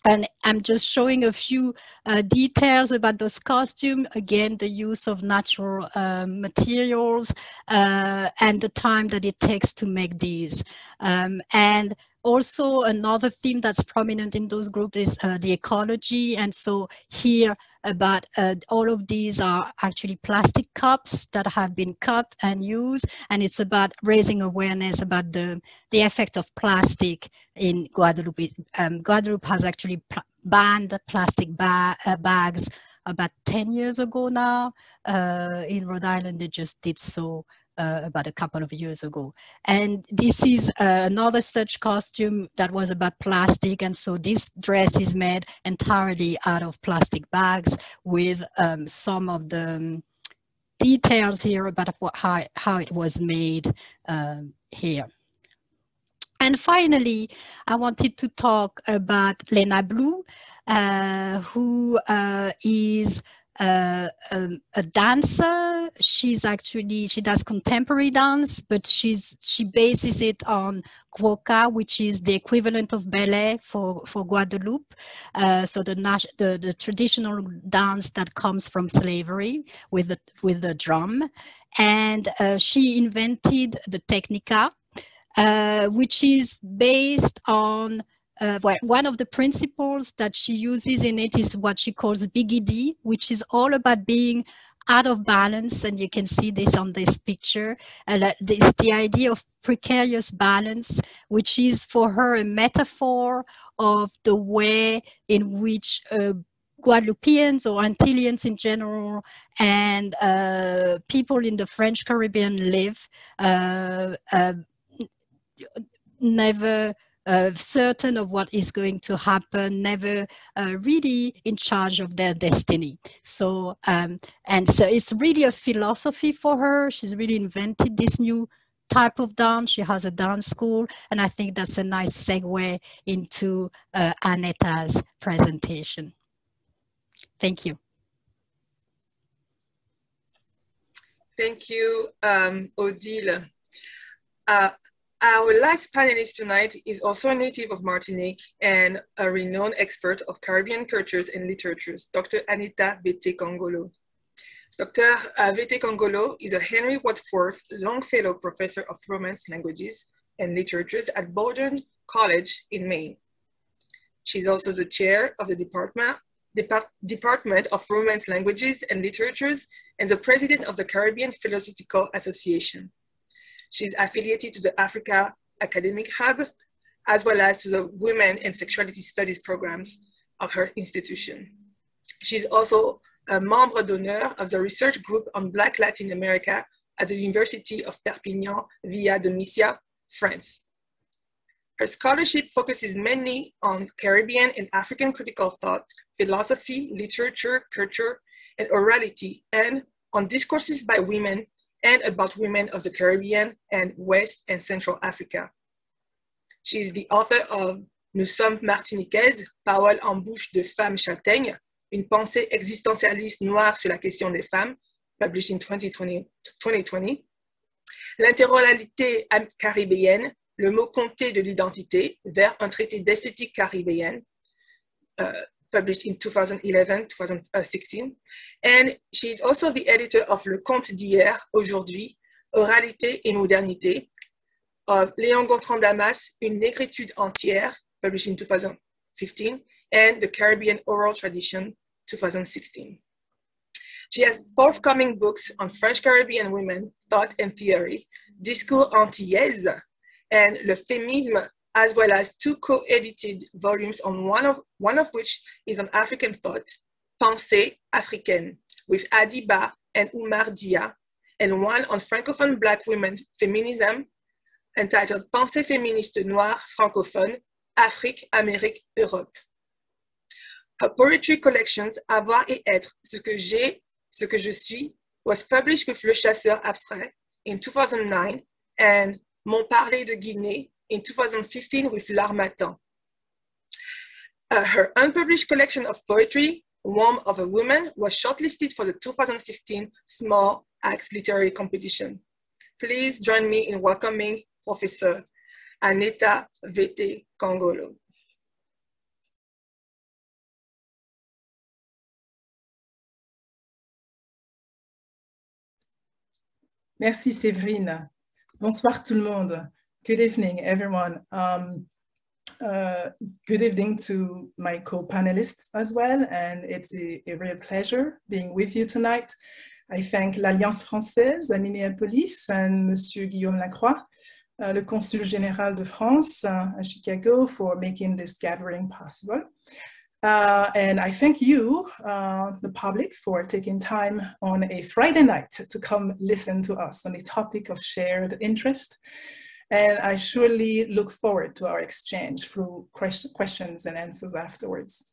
And I'm just showing a few details about those costumes. Again, the use of natural materials and the time that it takes to make these. And also another theme that's prominent in those groups is the ecology. And so here about all of these are actually plastic cups that have been cut and used. And it's about raising awareness about the effect of plastic in Guadeloupe. Guadeloupe has actually banned plastic bags about 10 years ago now. In Rhode Island, they just did so about a couple of years ago. And this is another such costume that was about plastic. And so this dress is made entirely out of plastic bags with some of the details here about how it was made here. And finally, I wanted to talk about Lena Blue, who is a dancer. She does contemporary dance, but she bases it on Gwoka, which is the equivalent of ballet for Guadeloupe. So the traditional dance that comes from slavery with the drum. And she invented the Technica, which is based on one of the principles that she uses in it is what she calls Biggie D, which is all about being out of balance. And you can see this on this picture. It's the idea of precarious balance, which is for her a metaphor of the way in which Guadeloupeans or Antillians in general and people in the French Caribbean live, never certain of what is going to happen, never really in charge of their destiny. So, and so it's really a philosophy for her. She's really invented this new type of dance. She has a dance school, and I think that's a nice segue into Aneta's presentation. Thank you. Thank you, Odile. Our last panelist tonight is also a native of Martinique and a renowned expert of Caribbean cultures and literatures, Dr. Aneta Vete-Kongolo. Dr. Vete-Kongolo is a Henry Wadsworth Longfellow Professor of Romance Languages and Literatures at Bowdoin College in Maine. She's also the chair of the Department of Romance Languages and Literatures and the president of the Caribbean Philosophical Association. She's affiliated to the Africa Academic Hub, as well as to the Women and Sexuality Studies programs of her institution. She's also a membre d'honneur of the research group on Black Latin America at the University of Perpignan via de Misia, France. Her scholarship focuses mainly on Caribbean and African critical thought, philosophy, literature, culture, and orality, and on discourses by women and about women of the Caribbean and West and Central Africa. She is the author of Nous sommes martiniquaises, paroles en bouche de femmes châtaignes, une pensée existentialiste noire sur la question des femmes, published in 2020. L'interoralité caribéenne, le mot compté de l'identité, vers un traité d'esthétique caribéenne, published in 2011-2016. And she is also the editor of Le Conte d'hier, aujourd'hui, Oralité et modernité, of Léon Gontran Damas, Une négritude entière, published in 2015, and The Caribbean Oral Tradition, 2016. She has forthcoming books on French Caribbean women, thought and theory, Discours antillaise, and Le Féminisme, as well as two co-edited volumes on one of which is on African thought, Pensée africaine, with Adiba and Oumar Dia, and one on Francophone Black women feminism, entitled Pensée féministe noire francophone, Afrique, Amérique, Europe. Her poetry collections, Avoir et être, ce que j'ai, ce que je suis, was published with Le Chasseur abstrait in 2009, and Mon parler de Guinée in 2015 with L'Harmattan. Her unpublished collection of poetry, Warmth of a Woman, was shortlisted for the 2015 Small Axe Literary Competition. Please join me in welcoming Professor Aneta Vete-Kongolo. Merci Séverine. Bonsoir tout le monde. Good evening, everyone. Good evening to my co-panelists as well, and it's a real pleasure being with you tonight. I thank l'Alliance Française à Minneapolis and Monsieur Guillaume Lacroix, le Consul Général de France at Chicago, for making this gathering possible. And I thank you, the public, for taking time on a Friday night to come listen to us on a topic of shared interest. And I surely look forward to our exchange through questions and answers afterwards.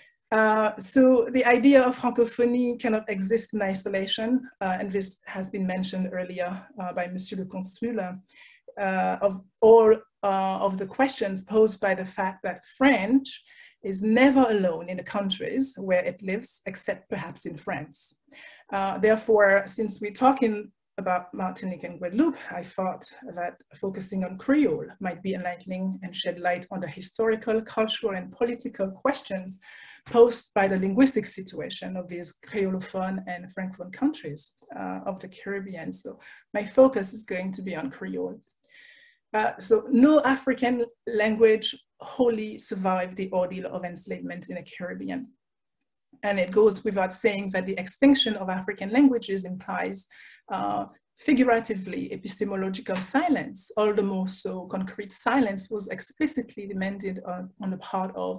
So the idea of francophonie cannot exist in isolation, and this has been mentioned earlier by Monsieur le Consul, of all of the questions posed by the fact that French is never alone in the countries where it lives, except perhaps in France. Therefore, since we're talking about Martinique and Guadeloupe, I thought that focusing on Creole might be enlightening and shed light on the historical, cultural, and political questions posed by the linguistic situation of these Creolophone and Francophone countries of the Caribbean. So my focus is going to be on Creole. So no African language wholly survived the ordeal of enslavement in the Caribbean. And it goes without saying that the extinction of African languages implies figuratively epistemological silence. All the more so, concrete silence was explicitly demanded on the part of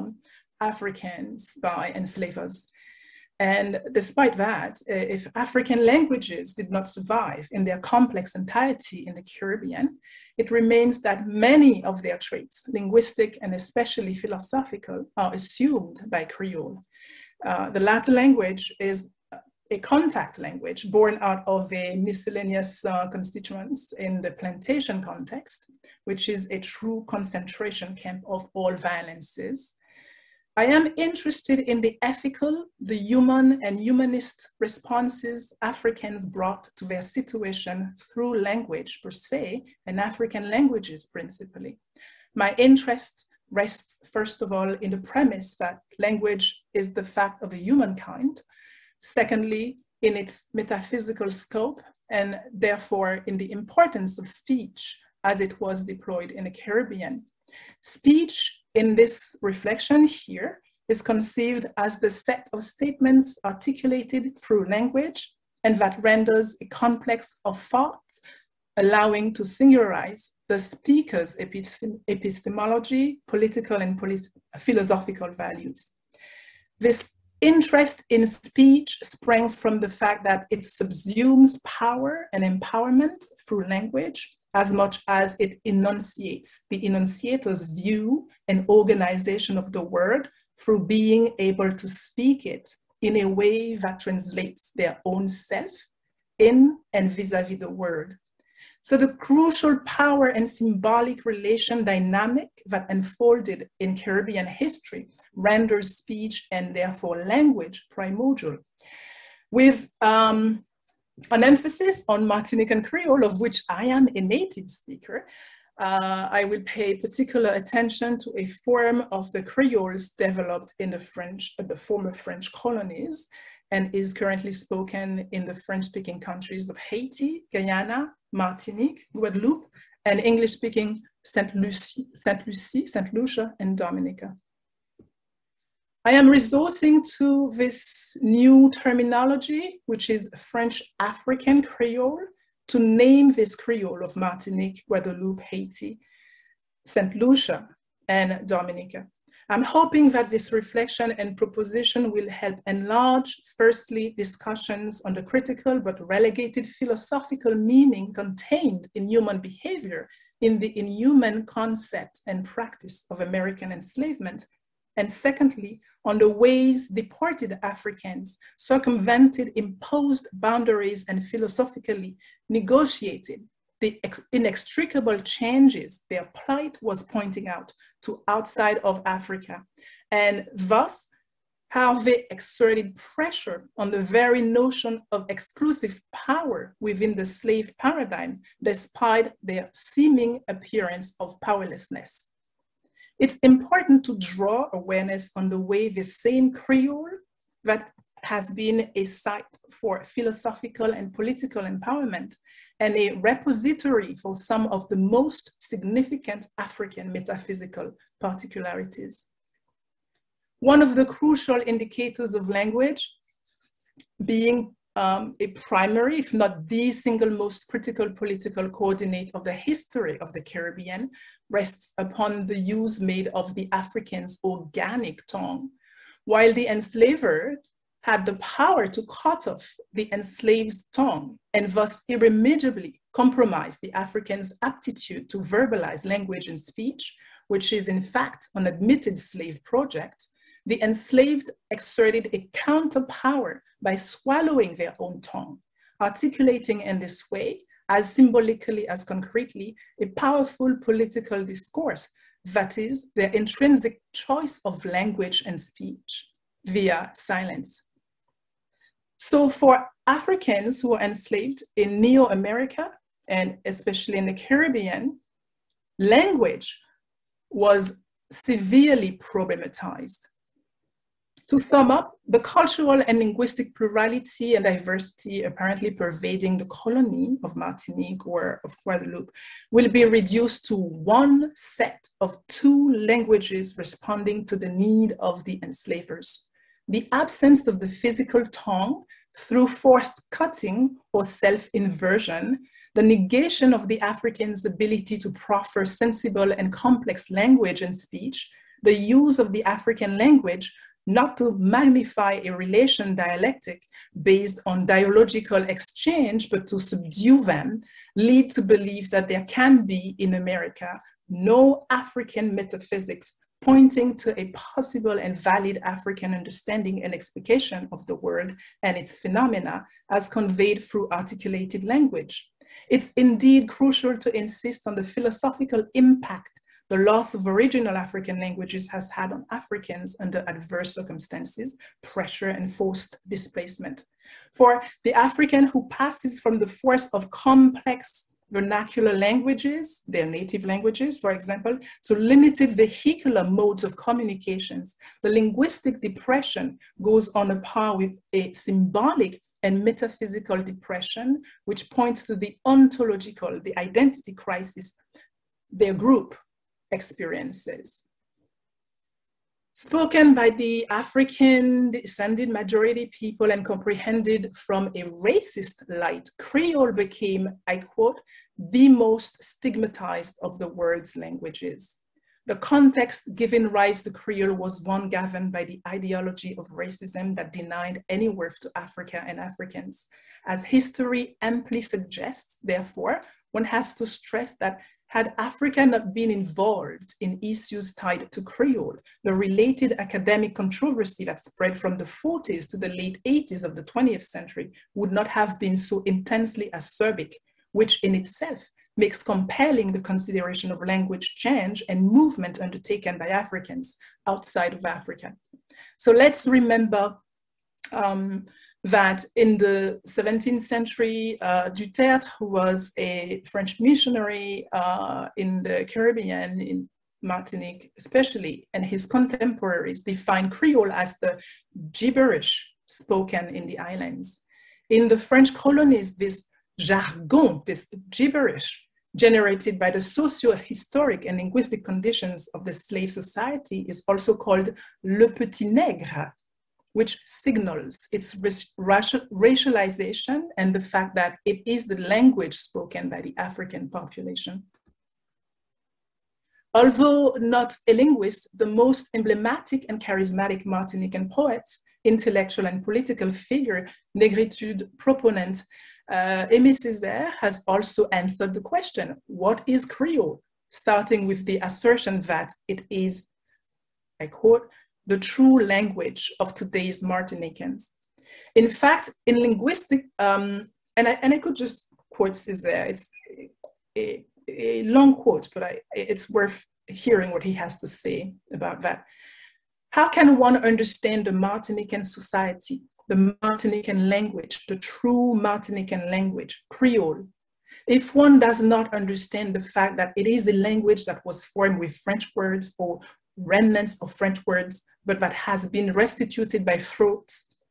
Africans by enslavers. And despite that, if African languages did not survive in their complex entirety in the Caribbean, it remains that many of their traits, linguistic and especially philosophical, are assumed by Creole. The latter language is a contact language born out of a miscellaneous constituents in the plantation context, which is a true concentration camp of all violences. I am interested in the ethical, the human and humanist responses Africans brought to their situation through language per se, and African languages principally. My interest rests first of all in the premise that language is the fact of a humankind. Secondly, in its metaphysical scope, and therefore in the importance of speech as it was deployed in the Caribbean. Speech in this reflection here is conceived as the set of statements articulated through language and that renders a complex of thoughts, allowing to singularize the speaker's epistemology, political and philosophical values. This interest in speech springs from the fact that it subsumes power and empowerment through language, as much as it enunciates the enunciator's view and organization of the word through being able to speak it in a way that translates their own self in and vis-a-vis the word. So the crucial power and symbolic relation dynamic that unfolded in Caribbean history renders speech and therefore language primordial. With an emphasis on Martinican and Creole, of which I am a native speaker, I will pay particular attention to a form of the Creoles developed in the former French colonies and is currently spoken in the French-speaking countries of Haiti, Guyana, Martinique, Guadeloupe, and English-speaking Saint Lucia, and Dominica. I am resorting to this new terminology, which is French African Creole, to name this Creole of Martinique, Guadeloupe, Haiti, Saint Lucia, and Dominica. I'm hoping that this reflection and proposition will help enlarge, firstly, discussions on the critical but relegated philosophical meaning contained in human behavior in the inhuman concept and practice of American enslavement, and secondly, on the ways deported Africans circumvented imposed boundaries and philosophically negotiated the inextricable changes their plight was pointing out to outside of Africa, and thus how they exerted pressure on the very notion of exclusive power within the slave paradigm, despite their seeming appearance of powerlessness. It's important to draw awareness on the way the same Creole that has been a site for philosophical and political empowerment and a repository for some of the most significant African metaphysical particularities. One of the crucial indicators of language, being a primary, if not the single most critical political coordinate of the history of the Caribbean, rests upon the use made of the African's organic tongue, while the enslaver had the power to cut off the enslaved tongue and thus irremediably compromise the African's aptitude to verbalize language and speech, which is in fact an admitted slave project. The enslaved exerted a counterpower by swallowing their own tongue, articulating in this way, as symbolically as concretely, a powerful political discourse, that is, their intrinsic choice of language and speech via silence. So for Africans who were enslaved in Neo-America, and especially in the Caribbean, language was severely problematized. To sum up, the cultural and linguistic plurality and diversity apparently pervading the colony of Martinique or of Guadeloupe will be reduced to one set of two languages responding to the need of the enslavers. The absence of the physical tongue through forced cutting or self-inversion, the negation of the African's ability to proffer sensible and complex language and speech, the use of the African language not to magnify a relation dialectic based on dialogical exchange, but to subdue them, lead to believe that there can be in America no African metaphysics pointing to a possible and valid African understanding and explication of the world and its phenomena as conveyed through articulated language. It's indeed crucial to insist on the philosophical impact the loss of original African languages has had on Africans under adverse circumstances, pressure, and forced displacement. For the African who passes from the force of complex vernacular languages, their native languages, for example, to limited vehicular modes of communications, the linguistic depression goes on a par with a symbolic and metaphysical depression, which points to the ontological, the identity crisis their group experiences. Spoken by the African descended majority people and comprehended from a racist light, Creole became, I quote, the most stigmatized of the world's languages. The context giving rise to Creole was one governed by the ideology of racism that denied any worth to Africa and Africans. As history amply suggests, therefore, one has to stress that had Africa not been involved in issues tied to Creole, the related academic controversy that spread from the 40s to the late 80s of the 20th century would not have been so intensely acerbic, which in itself makes compelling the consideration of language change and movement undertaken by Africans outside of Africa. So let's remember that in the 17th century, Duterte, who was a French missionary in the Caribbean, in Martinique especially, and his contemporaries defined Creole as the gibberish spoken in the islands. In the French colonies, this jargon, this gibberish, generated by the socio-historic and linguistic conditions of the slave society, is also called le petit nègre, which signals its racialization and the fact that it is the language spoken by the African population. Although not a linguist, the most emblematic and charismatic Martinican poet, intellectual and political figure, Negritude proponent, Aimé Césaire, has also answered the question, what is Creole? Starting with the assertion that it is, I quote, the true language of today's Martinicans. In fact, in linguistic, and I could just quote Césaire, it's a long quote, but it's worth hearing what he has to say about that. How can one understand the Martinican society, the Martinican language, the true Martinican language, Creole, if one does not understand the fact that it is a language that was formed with French words or remnants of French words, but that has been restituted by throats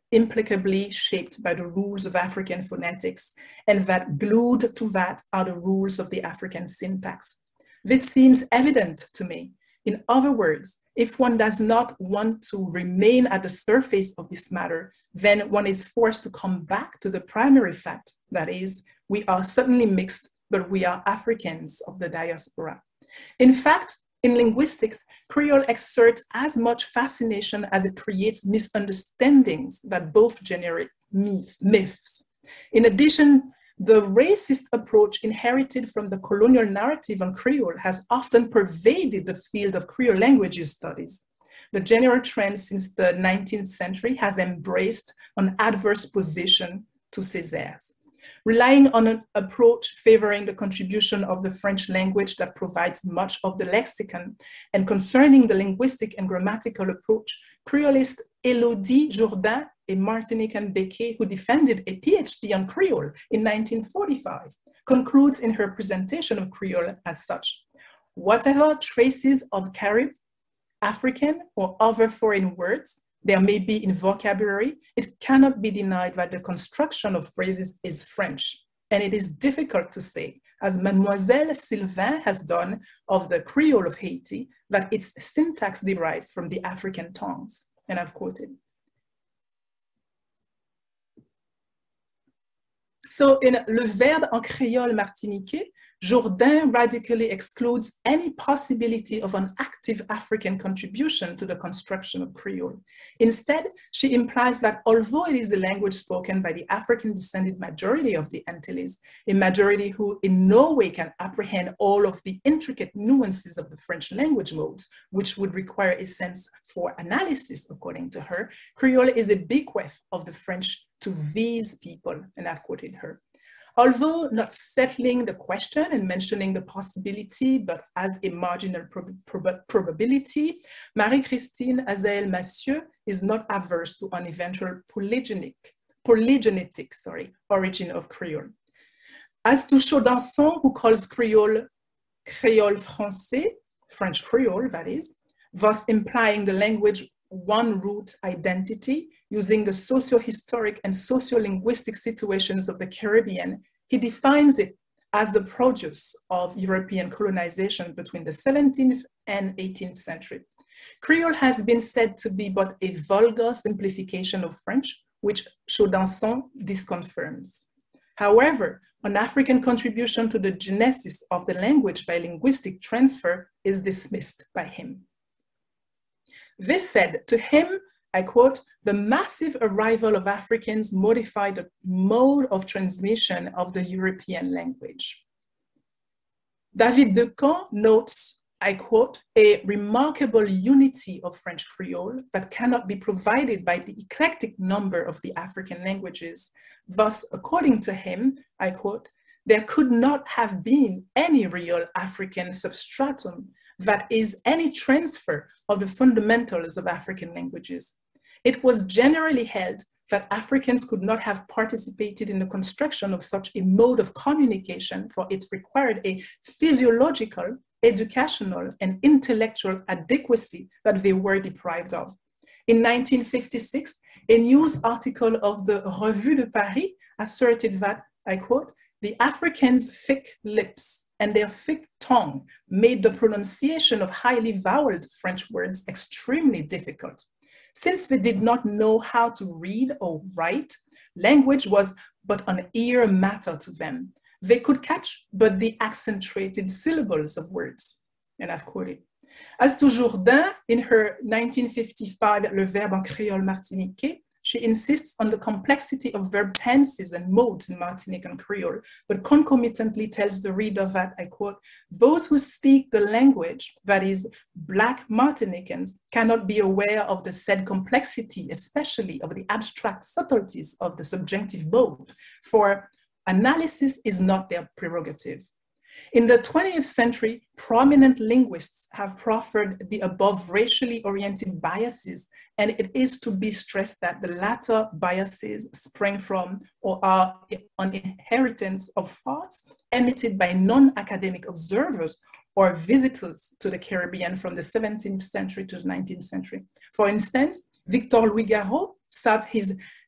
implacably shaped by the rules of African phonetics, and that glued to that are the rules of the African syntax. This seems evident to me. In other words, if one does not want to remain at the surface of this matter, then one is forced to come back to the primary fact, that is, we are certainly mixed, but we are Africans of the diaspora. In fact, in linguistics, Creole exerts as much fascination as it creates misunderstandings that both generate myths. In addition, the racist approach inherited from the colonial narrative on Creole has often pervaded the field of Creole languages studies. The general trend since the 19th century has embraced an adverse position to Césaire. Relying on an approach favoring the contribution of the French language that provides much of the lexicon, and concerning the linguistic and grammatical approach, Creolist Élodie Jourdain and Martinican Becquet, who defended a PhD on Creole in 1945, concludes in her presentation of Creole as such: whatever traces of Carib, African, or other foreign words there may be in vocabulary, it cannot be denied that the construction of phrases is French. And it is difficult to say, as Mademoiselle Sylvain has done of the Creole of Haiti, that its syntax derives from the African tongues. And I've quoted. So in Le Verbe en créole martiniquais, Jourdain radically excludes any possibility of an active African contribution to the construction of Creole. Instead, she implies that although it is the language spoken by the African-descended majority of the Antilles, a majority who in no way can apprehend all of the intricate nuances of the French language modes, which would require a sense for analysis, according to her, Creole is a bequest of the French to these people, and I've quoted her. Although not settling the question and mentioning the possibility, but as a marginal probability, Marie-Christine Azaël-Massieu is not averse to an eventual polygenetic origin of Creole. As to Chaudançon, who calls Creole Créole français, French Creole, that is, thus implying the language one root identity, using the socio-historic and socio-linguistic situations of the Caribbean, he defines it as the produce of European colonization between the 17th and 18th century. Creole has been said to be but a vulgar simplification of French, which Chaudançon disconfirms. However, an African contribution to the genesis of the language by linguistic transfer is dismissed by him. This said, to him, I quote, "The massive arrival of Africans modified the mode of transmission of the European language." David Decamps notes, I quote, "a remarkable unity of French Creole that cannot be provided by the eclectic number of the African languages. Thus, according to him, I quote, there could not have been any real African substratum, that is, any transfer of the fundamentals of African languages. It was generally held that Africans could not have participated in the construction of such a mode of communication, for it required a physiological, educational, and intellectual adequacy that they were deprived of. In 1956, a news article of the Revue de Paris asserted that, I quote, "the Africans' thick lips and their thick tongue made the pronunciation of highly voweled French words extremely difficult. Since they did not know how to read or write, language was but an ear matter to them. They could catch but the accentuated syllables of words." And I've quoted. As to Jourdain, in her 1955 Le Verbe en créole martiniquais, she insists on the complexity of verb tenses and modes in Martinique and Creole, but concomitantly tells the reader that, I quote, "those who speak the language, that is, Black Martinicans, cannot be aware of the said complexity, especially of the abstract subtleties of the subjunctive mode, for analysis is not their prerogative." In the 20th century, prominent linguists have proffered the above racially oriented biases, and it is to be stressed that the latter biases spring from or are an inheritance of thoughts emitted by non-academic observers or visitors to the Caribbean from the 17th century to the 19th century. For instance, Victor Louis Garot starts his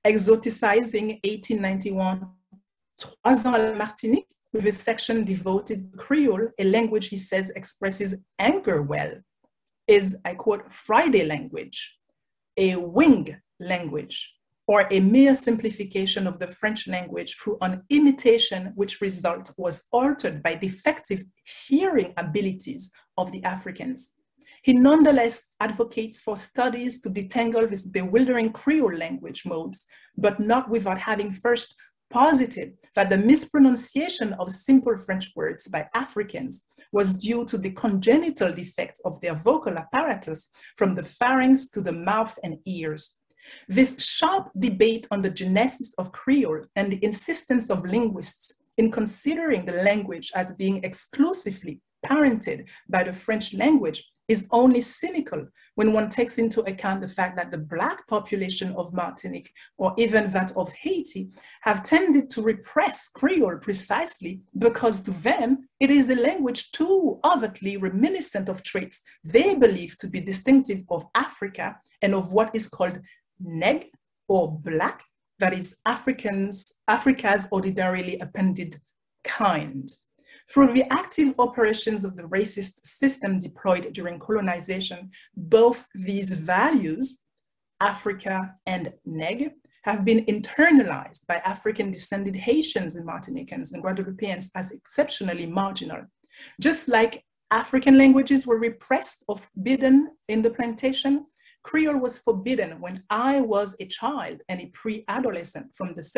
exoticizing 1891 Trois ans à la Martinique, with a section devoted to Creole, a language he says expresses anger well, is, I quote, Friday language, a wing language, or a mere simplification of the French language through an imitation which result was altered by defective hearing abilities of the Africans. He nonetheless advocates for studies to detangle this bewildering Creole language modes, but not without having first posited that the mispronunciation of simple French words by Africans was due to the congenital defects of their vocal apparatus from the pharynx to the mouth and ears. This sharp debate on the genesis of Creole and the insistence of linguists in considering the language as being exclusively parented by the French language is only cynical when one takes into account the fact that the Black population of Martinique, or even that of Haiti, have tended to repress Creole precisely because to them, it is a language too overtly reminiscent of traits they believe to be distinctive of Africa and of what is called neg or Black, that is Africa's ordinarily appended kind. Through the active operations of the racist system deployed during colonization, both these values, Africa and neg, have been internalized by African-descended Haitians and Martinicans and Guadeloupeans as exceptionally marginal. Just like African languages were repressed or forbidden in the plantation, Creole was forbidden when I was a child and a pre-adolescent from the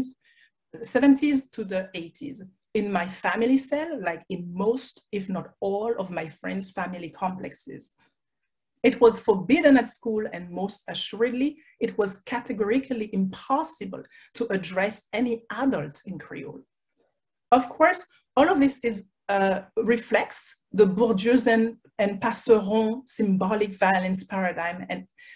70s to the 80s. In my family cell, like in most, if not all, of my friends' family complexes. It was forbidden at school, and most assuredly, it was categorically impossible to address any adult in Creole. Of course, all of this reflects the Bourdieuian and Passeron symbolic violence paradigm,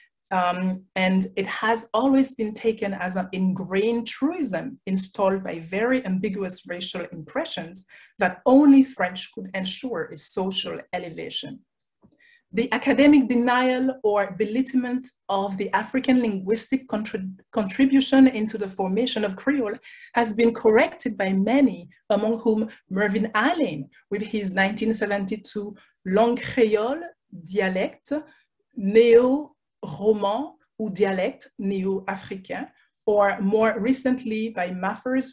and it has always been taken as an ingrained truism installed by very ambiguous racial impressions that only French could ensure its social elevation. The academic denial or belittlement of the African linguistic contribution into the formation of Creole has been corrected by many, among whom Mervyn Alleyne, with his 1972 Langue créole, dialecte, néo-roman ou dialecte néo-africain, or more recently by Maffers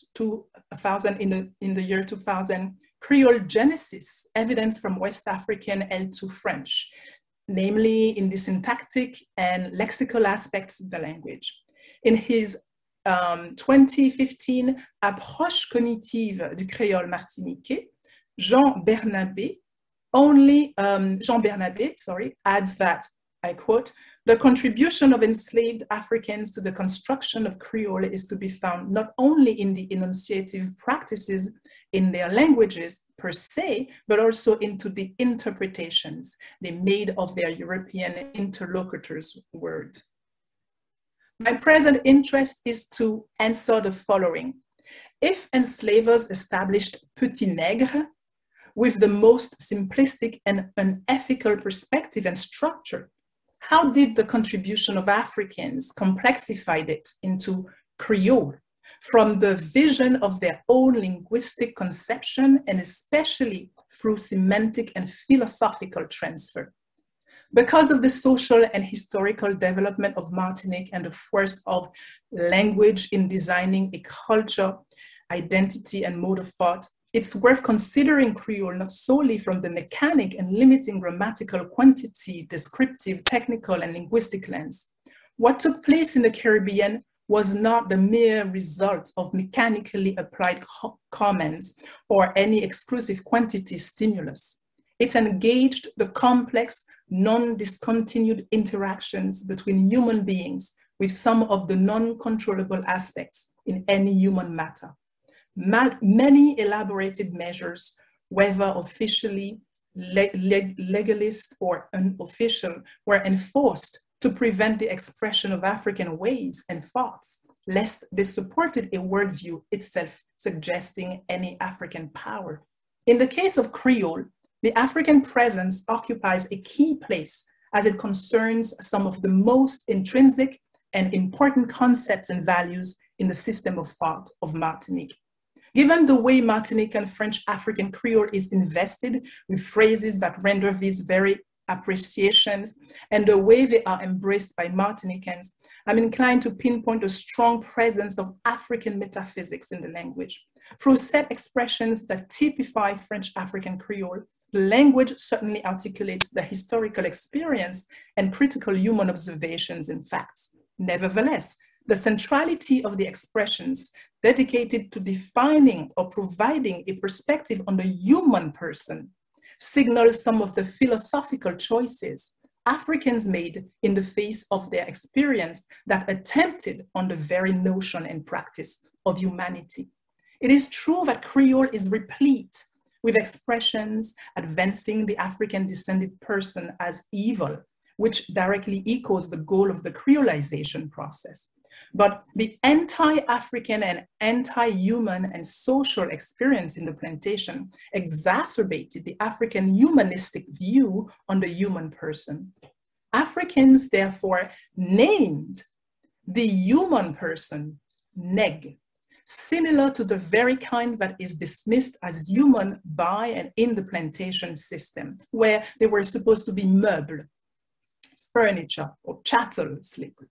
in the year 2000, Creole Genesis, evidence from West African L2 French, namely in the syntactic and lexical aspects of the language. In his 2015 Approche cognitive du créole martiniquais, Jean Bernabé adds that, I quote, "The contribution of enslaved Africans to the construction of Creole is to be found not only in the enunciative practices in their languages per se, but also into the interpretations they made of their European interlocutors' word." My present interest is to answer the following. If enslavers established Petit Nègre with the most simplistic and unethical perspective and structure, how did the contribution of Africans complexify it into Creole from the vision of their own linguistic conception, and especially through semantic and philosophical transfer? Because of the social and historical development of Martinique and the force of language in designing a culture, identity, and mode of thought, it's worth considering Creole not solely from the mechanic and limiting grammatical quantity, descriptive, technical, and linguistic lens. What took place in the Caribbean was not the mere result of mechanically applied comments or any exclusive quantity stimulus. It engaged the complex, non-discontinued interactions between human beings with some of the non-controllable aspects in any human matter. Many elaborated measures, whether officially legalist or unofficial, were enforced to prevent the expression of African ways and thoughts, lest they supported a worldview itself suggesting any African power. In the case of Creole, the African presence occupies a key place as it concerns some of the most intrinsic and important concepts and values in the system of thought of Martinique. Given the way Martinican and French African Creole is invested with phrases that render these very appreciations and the way they are embraced by Martinicans, I'm inclined to pinpoint a strong presence of African metaphysics in the language. Through set expressions that typify French African Creole, the language certainly articulates the historical experience and critical human observations and facts. Nevertheless, the centrality of the expressions dedicated to defining or providing a perspective on the human person signals some of the philosophical choices Africans made in the face of their experience that attempted on the very notion and practice of humanity. It is true that Creole is replete with expressions advancing the African descended person as evil, which directly echoes the goal of the creolization process. But the anti-African and anti-human and social experience in the plantation exacerbated the African humanistic view on the human person. Africans therefore named the human person neg, similar to the very kind that is dismissed as human by and in the plantation system, where they were supposed to be meubles, furniture, or chattel slavery.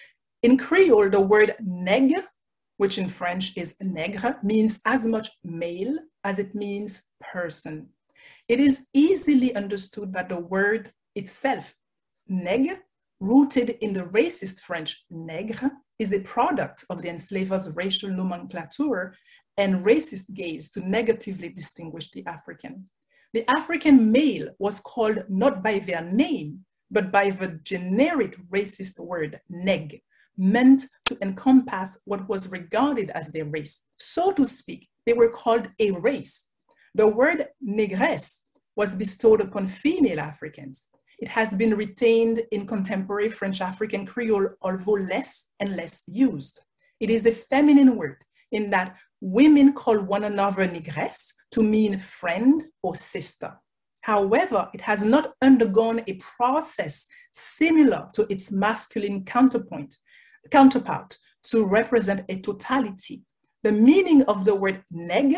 In Creole, the word neg, which in French is nègre, means as much male as it means person. It is easily understood that the word itself, neg, rooted in the racist French nègre, is a product of the enslavers' racial nomenclature and racist gaze to negatively distinguish the African. The African male was called not by their name, but by the generic racist word neg, meant to encompass what was regarded as their race. So to speak, they were called a race. The word négresse was bestowed upon female Africans. It has been retained in contemporary French African Creole, although less and less used. It is a feminine word in that women call one another négresse to mean friend or sister. However, it has not undergone a process similar to its masculine counterpart to represent a totality. The meaning of the word neg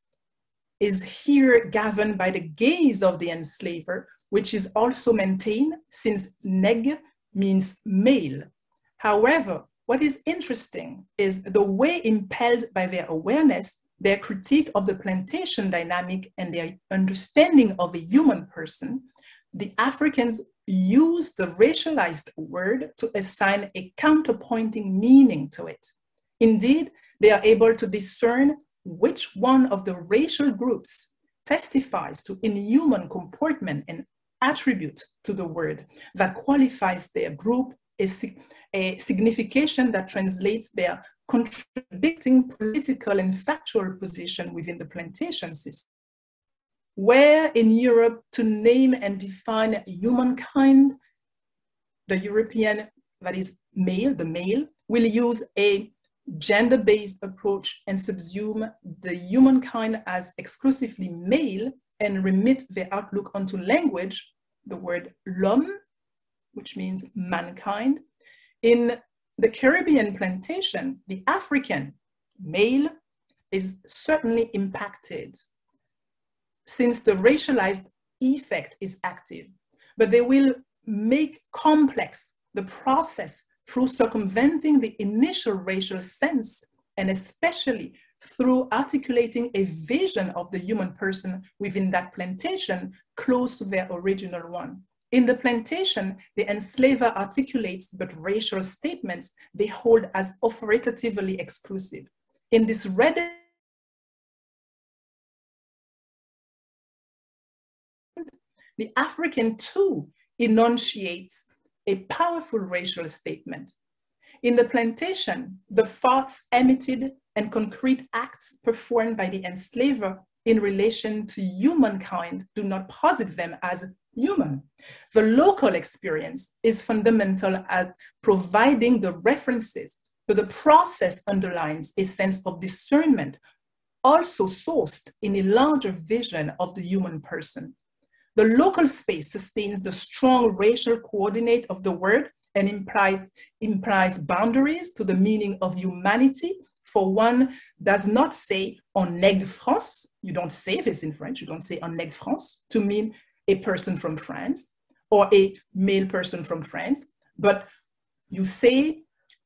is here governed by the gaze of the enslaver, which is also maintained since neg means male. However, what is interesting is the way impelled by their awareness, their critique of the plantation dynamic and their understanding of a human person, the Africans use the racialized word to assign a counterpointing meaning to it. Indeed, they are able to discern which one of the racial groups testifies to inhuman comportment and attribute to the word that qualifies their group, a signification that translates their contradicting political and factual position within the plantation system. Where in Europe to name and define humankind, the European, that is male, the male, will use a gender-based approach and subsume the humankind as exclusively male and remit their outlook onto language, the word l'homme, which means mankind. In the Caribbean plantation, the African male is certainly impacted since the racialized effect is active, but they will make complex the process through circumventing the initial racial sense, and especially through articulating a vision of the human person within that plantation close to their original one. In the plantation, the enslaver articulates but racial statements they hold as authoritatively exclusive. In this the African too enunciates a powerful racial statement. In the plantation, the thoughts emitted and concrete acts performed by the enslaver in relation to humankind do not posit them as human. The local experience is fundamental at providing the references, but the process underlines a sense of discernment, also sourced in a larger vision of the human person. The local space sustains the strong racial coordinate of the word and implies boundaries to the meaning of humanity. For one does not say en nègre France, you don't say this in French, you don't say en nègre France to mean a person from France or a male person from France, but you say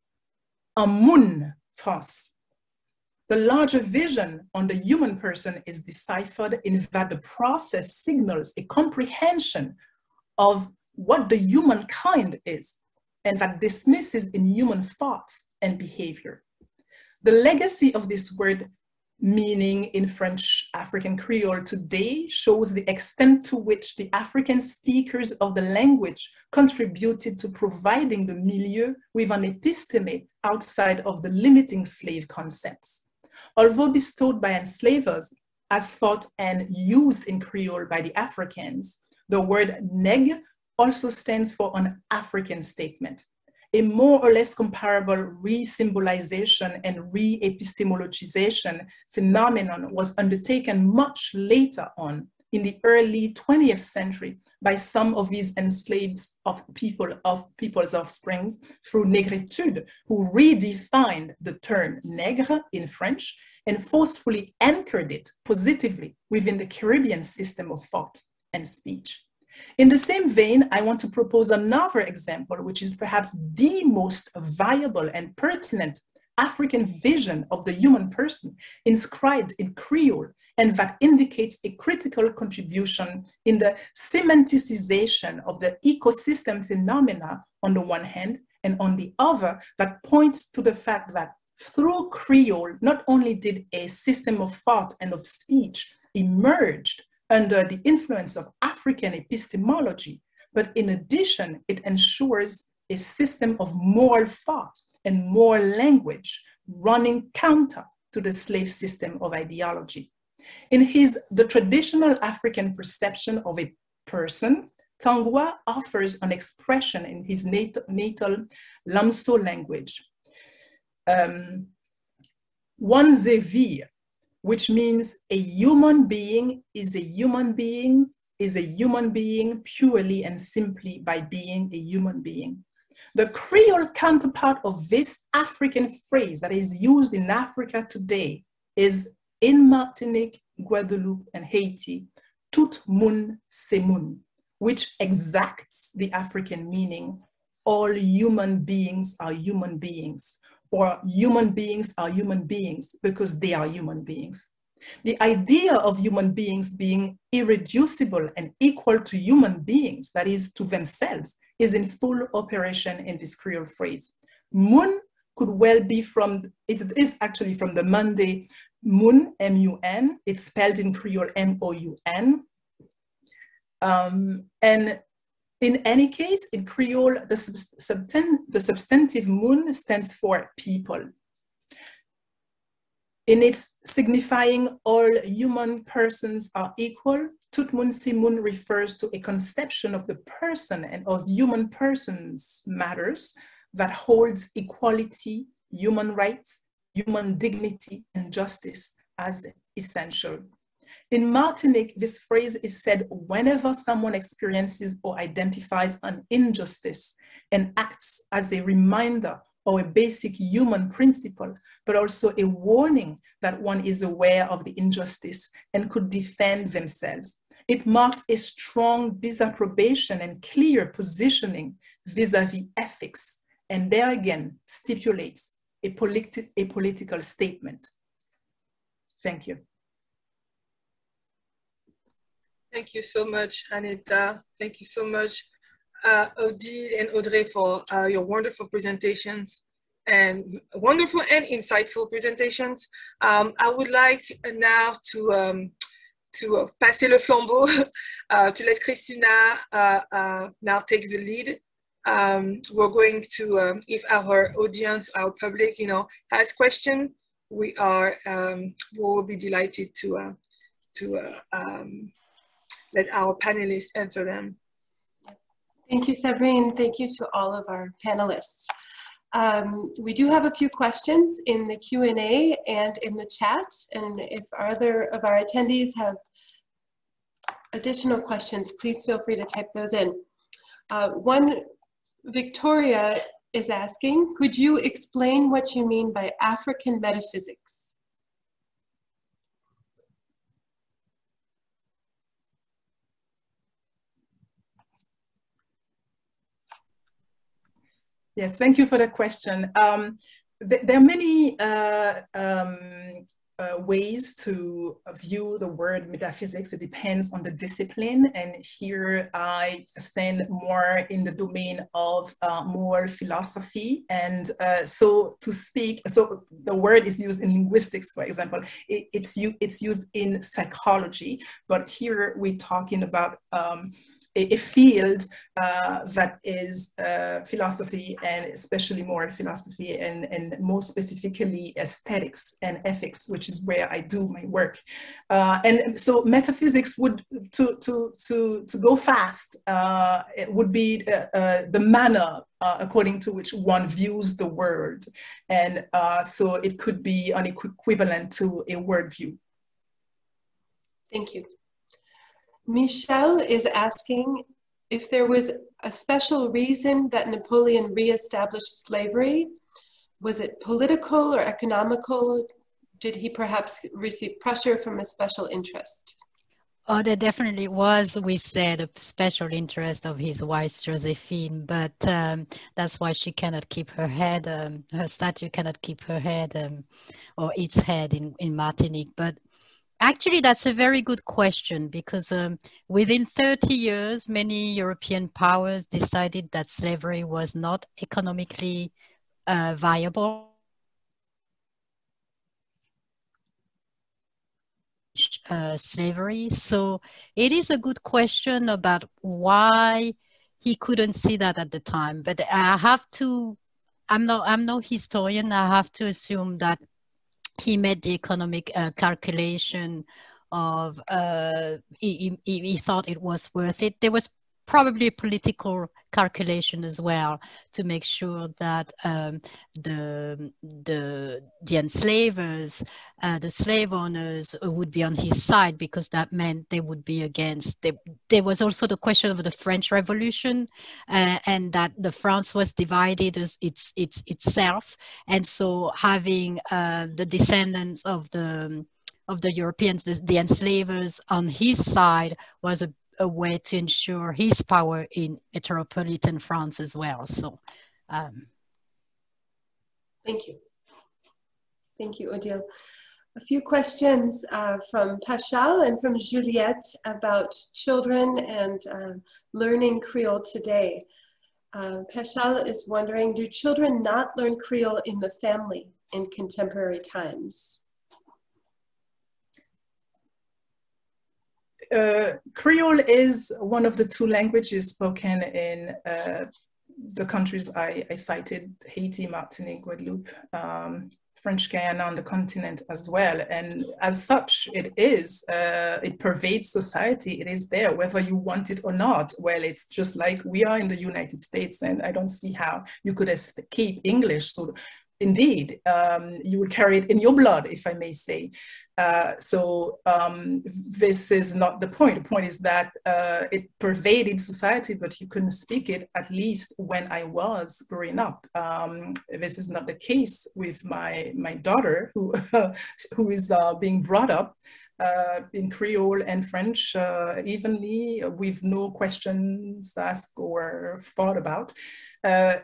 en moun France. The larger vision on the human person is deciphered in that the process signals a comprehension of what the humankind is, and that dismisses inhuman thoughts and behavior. The legacy of this word meaning in French African Creole today shows the extent to which the African speakers of the language contributed to providing the milieu with an episteme outside of the limiting slave concepts. Although bestowed by enslavers as thought and used in Creole by the Africans, the word nègre also stands for an African statement. A more or less comparable re-symbolization and re-epistemologization phenomenon was undertaken much later on in the early 20th century by some of these enslaved people's offsprings through négritude, who redefined the term nègre in French and forcefully anchored it positively within the Caribbean system of thought and speech. In the same vein, I want to propose another example, which is perhaps the most viable and pertinent African vision of the human person inscribed in Creole, and that indicates a critical contribution in the semanticization of the ecosystem phenomena on the one hand, and on the other, that points to the fact that through Creole, not only did a system of thought and of speech emerge under the influence of African epistemology, but in addition, it ensures a system of moral thought and moral language running counter to the slave system of ideology. In the traditional African perception of a person, Tangwa offers an expression in his natal Lamso language, Wanzevi, which means a human being is a human being is a human being purely and simply by being a human being. The Creole counterpart of this African phrase that is used in Africa today is in Martinique, Guadeloupe, and Haiti, tout moun c'est moun, which exacts the African meaning, all human beings are human beings, or human beings are human beings because they are human beings. The idea of human beings being irreducible and equal to human beings, that is to themselves, is in full operation in this Creole phrase. Moun could well be is actually from the Mande Mun, M-U-N, it's spelled in Creole M-O-U-N. And in any case, in Creole, the substantive mun stands for people. In its signifying all human persons are equal, tout moun si moun refers to a conception of the person and of human persons matters that holds equality, human rights, human dignity, and justice as essential. In Martinique, this phrase is said whenever someone experiences or identifies an injustice and acts as a reminder or a basic human principle, but also a warning that one is aware of the injustice and could defend themselves. It marks a strong disapprobation and clear positioning vis-à-vis ethics, and there again stipulates a political statement. Thank you. Thank you so much, Anita. Thank you so much, Odile and Audrey, for your wonderful presentations and wonderful and insightful presentations. I would like now to passer le flambeau, to let Christina now take the lead. We're going to, if our audience, our public, has questions, we will be delighted to let our panelists answer them. Thank you, Sabrine. Thank you to all of our panelists. We do have a few questions in the Q&A and in the chat, and if other of our attendees have additional questions, please feel free to type those in. One Victoria is asking, could you explain what you mean by African metaphysics? Yes, thank you for the question. There are many ways to view the word metaphysics. It depends on the discipline, and here I stand more in the domain of moral philosophy. And so to speak, so the word is used in linguistics, for example. It's used in psychology, but here we're talking about a field that is philosophy, and especially moral philosophy, and more specifically aesthetics and ethics, which is where I do my work. And so metaphysics would, to go fast, it would be the manner according to which one views the word. And so it could be an equivalent to a worldview. Thank you. Michelle is asking if there was a special reason that Napoleon reestablished slavery. Was it political or economical? Did he perhaps receive pressure from a special interest? Oh, there definitely was, we said, a special interest of his wife, Josephine, but that's why she cannot keep her head, her statue cannot keep her head or its head in Martinique. But actually, that's a very good question, because within 30 years, many European powers decided that slavery was not economically viable. Slavery. So it is a good question about why he couldn't see that at the time. But I have to, I'm no historian, I have to assume that he made the economic calculation of, he thought it was worth it. There was probably a political calculation as well to make sure that the enslavers, the slave owners would be on his side, because that meant they would be against. There was also the question of the French Revolution, and that the France was divided as itself, and so having the descendants of the Europeans, the enslavers, on his side was a way to ensure his power in metropolitan France as well. So, thank you. Thank you, Odile. A few questions from Pachal and from Juliette about children and learning Creole today. Pachal is wondering, do children not learn Creole in the family in contemporary times? Creole is one of the two languages spoken in the countries I cited: Haiti, Martinique, Guadeloupe, French Guiana on the continent as well. And as such, it is, it pervades society. It is there, whether you want it or not. Well, it's just like we are in the United States, and I don't see how you could escape English. So indeed, you would carry it in your blood, if I may say. This is not the point. The point is that it pervaded society, but you couldn't speak it, at least when I was growing up. This is not the case with my daughter, who is being brought up in Creole and French evenly, with no questions asked or thought about. So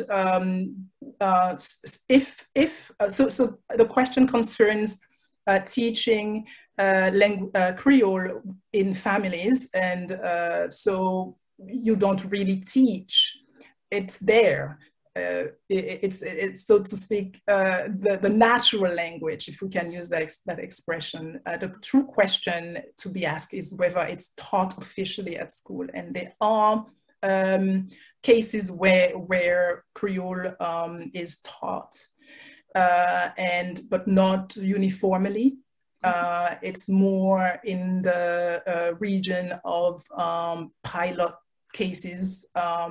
the question concerns teaching Creole in families, and so you don't really teach. It's there. It's so to speak the natural language, if we can use that expression. The true question to be asked is whether it's taught officially at school, and there are cases where Creole is taught. But not uniformly. It's more in the region of pilot cases,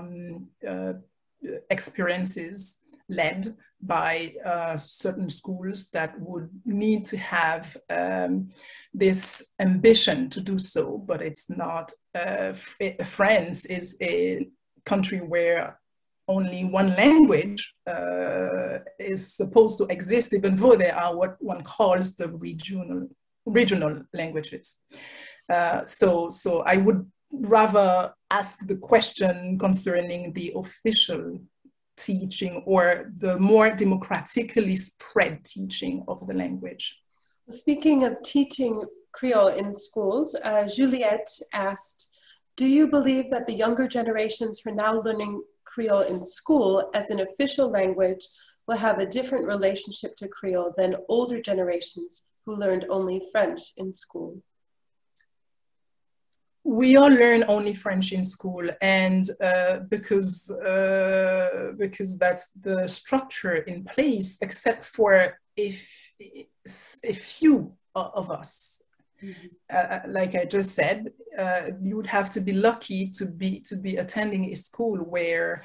experiences led by certain schools that would need to have this ambition to do so, but it's not. France is a country where only one language is supposed to exist, even though there are what one calls the regional languages. So I would rather ask the question concerning the official teaching or the more democratically spread teaching of the language. Speaking of teaching Creole in schools, Juliette asked, do you believe that the younger generations who are now learning Creole in school as an official language will have a different relationship to Creole than older generations who learned only French in school? We all learn only French in school, and because that's the structure in place, except for a few of us. Mm-hmm. Like I just said, you would have to be lucky to be attending a school where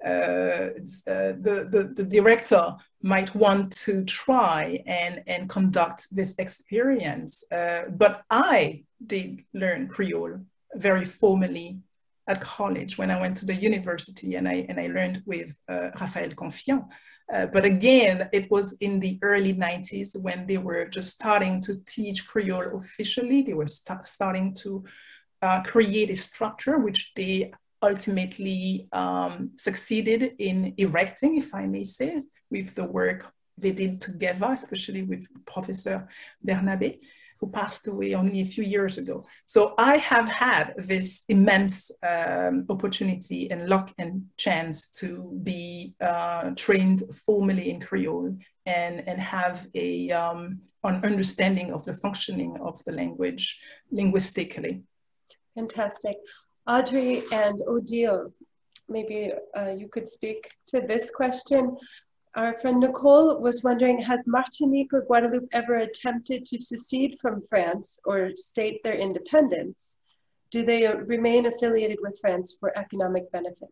the director might want to try and conduct this experience. But I did learn Creole very formally at college when I went to the university, and I learned with Raphaël Confiant. But again, it was in the early 90s when they were just starting to teach Creole officially. They were starting to create a structure which they ultimately succeeded in erecting, if I may say, with the work they did together, especially with Professor Bernabé, who passed away only a few years ago. So I have had this immense opportunity and luck and chance to be trained formally in Creole and have an understanding of the functioning of the language linguistically. Fantastic. Audrey and Odile, maybe you could speak to this question. Our friend Nicole was wondering, has Martinique or Guadeloupe ever attempted to secede from France or state their independence? Do they remain affiliated with France for economic benefit?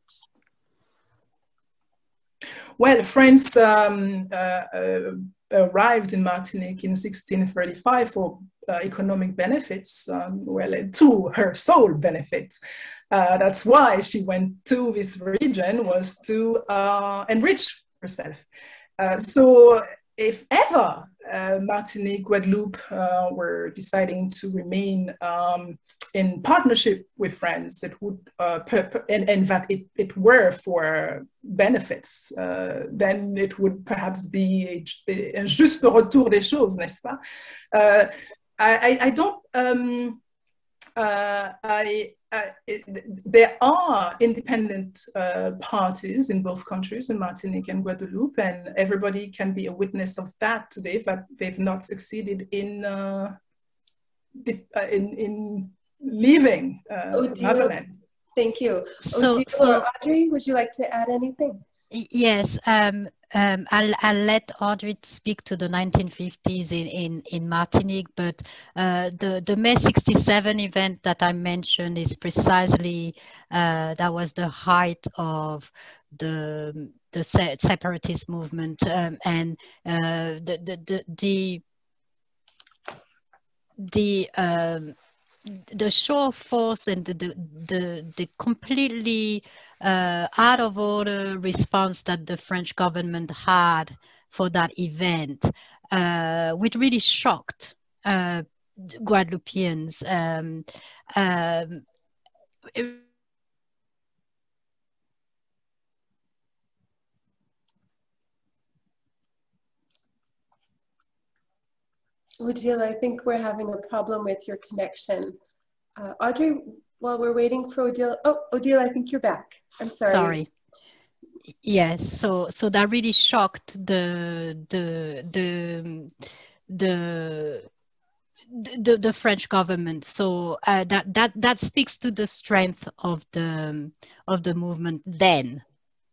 Well, France arrived in Martinique in 1635 for economic benefits, to her sole benefit. That's why she went to this region, was to enrich herself. So if ever Martinique, Guadeloupe were deciding to remain in partnership with France, it would, and that it were for benefits, then it would perhaps be un juste retour des choses, n'est-ce pas? I don't, there are independent parties in both countries, in Martinique and Guadeloupe, and everybody can be a witness of that today, that they've not succeeded in leaving motherland. Thank you. So, Audrey, would you like to add anything? Yes, I'll let Audrey speak to the 1950s in Martinique, but the May 67 event that I mentioned is precisely, that was the height of the separatist movement, and the show of force and the completely out of order response that the French government had for that event, which really shocked Guadeloupeans. Odile, I think we're having a problem with your connection. Audrey, while we're waiting for Odile, Odile, I think you're back. I'm sorry. Sorry. Yes, so that really shocked the French government. So that speaks to the strength of the movement then.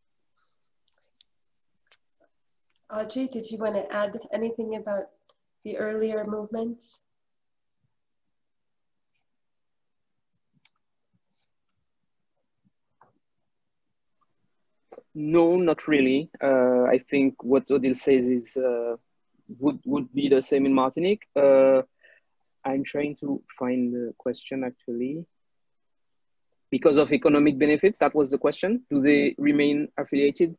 Audrey, did you want to add anything about the earlier movements? No, not really. I think what Odile says is would be the same in Martinique. I'm trying to find the question actually. because of economic benefits? That was the question. Do they remain affiliated?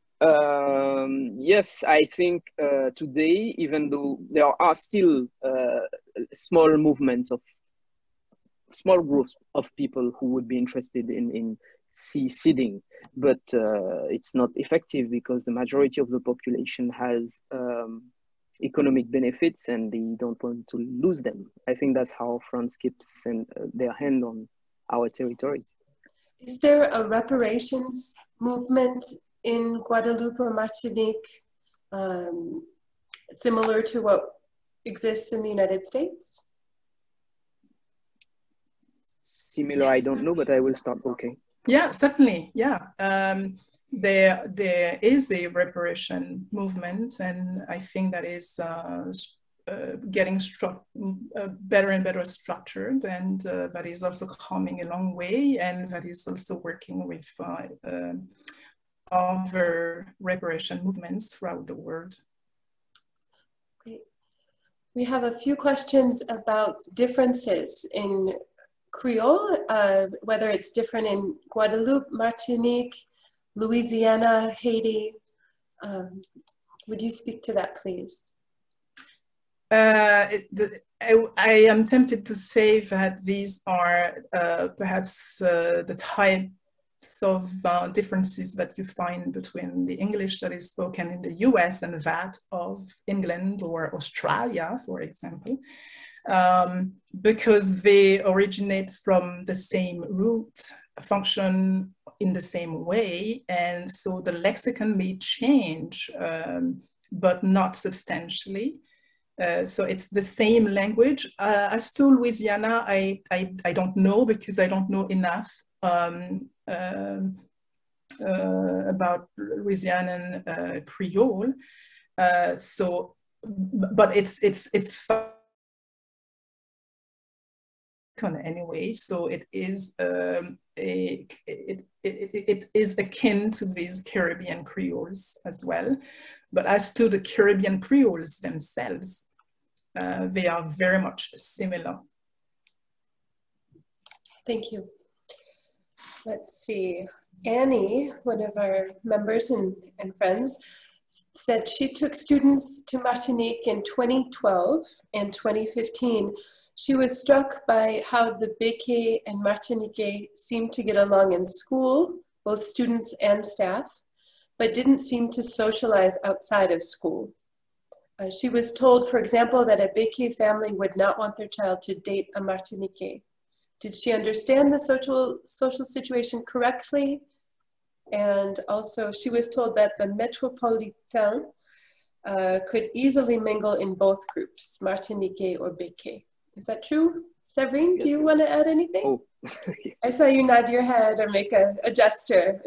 Yes, I think today, even though there are still small movements of small groups of people who would be interested in seeding, but it's not effective because the majority of the population has economic benefits and they don't want to lose them. I think that's how France keeps their hand on our territories. Is there a reparations movement in Guadeloupe or Martinique similar to what exists in the United States? Similar, yes. I don't know, but I will start. Okay. Yeah, certainly. Yeah. There is a reparation movement, and I think that is getting better and better structured, and that is also coming a long way, and that is also working with other reparation movements throughout the world. Great. We have a few questions about differences in Creole, whether it's different in Guadeloupe, Martinique, Louisiana, Haiti. Would you speak to that, please? I am tempted to say that these are perhaps the types of differences that you find between the English that is spoken in the US and that of England or Australia, for example, because they originate from the same root, function in the same way, and so the lexicon may change, but not substantially. So it's the same language. As to Louisiana, I don't know because I don't know enough about Louisianan Creole. So, but it's fun anyway. So it is it is akin to these Caribbean Creoles as well. But as to the Caribbean Creoles themselves, they are very much similar. Thank you. Let's see. Annie, one of our members and friends, said she took students to Martinique in 2012 and 2015. She was struck by how the Béké and Martiniquais seemed to get along in school, both students and staff, but didn't seem to socialize outside of school. She was told, for example, that a Béké family would not want their child to date a Martiniquais. Did she understand the social situation correctly? And also she was told that the Metropolitain could easily mingle in both groups, Martiniquais or Béké. Is that true? Séverine, yes. Do you want to add anything? Oh. I saw you nod your head or make a gesture.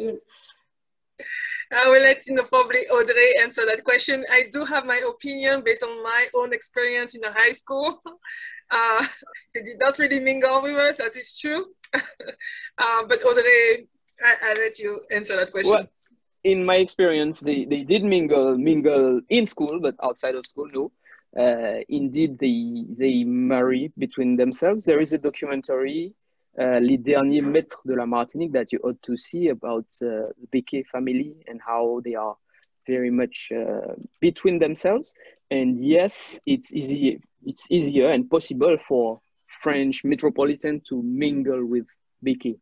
I will let probably Audrey answer that question. I do have my opinion based on my own experience in the high school. They did not really mingle with us, that is true. But Audrey, I'll let you answer that question. Well, in my experience, they did mingle in school, but outside of school, no. Indeed, they marry between themselves. There is a documentary, Les Derniers Maîtres de la Martinique, that you ought to see about the Béké family and how they are very much between themselves. And yes, it's easier and possible for French metropolitan to mingle with Béké.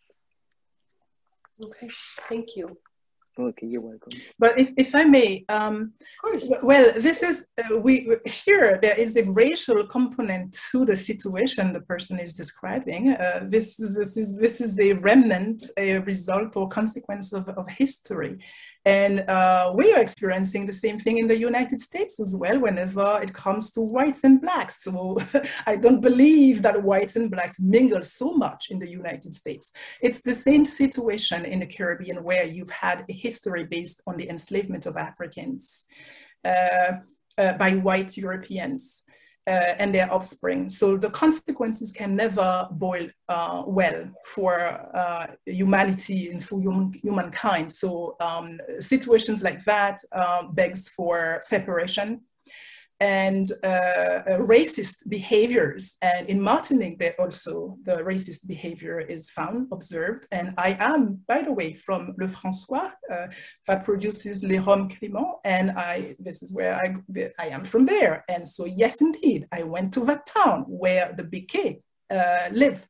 Okay, thank you. Okay, you're welcome. But if I may, of course. Well, this is here. There is a racial component to the situation the person is describing. This is a remnant, a result or consequence of history, and we are experiencing the same thing in the United States as well. Whenever it comes to whites and blacks, so I don't believe that whites and blacks mingle so much in the United States. It's the same situation in the Caribbean, where you've had a history based on the enslavement of Africans by white Europeans and their offspring. So the consequences can never boil well for humanity and for humankind. So situations like that begs for separation. and racist behaviors. And in Martinique, there also the racist behavior is found, observed. And I am, by the way, from Le François, that produces Les Rhums Clément, and this is where I am from there. And so, yes, indeed, I went to that town where the Béquets live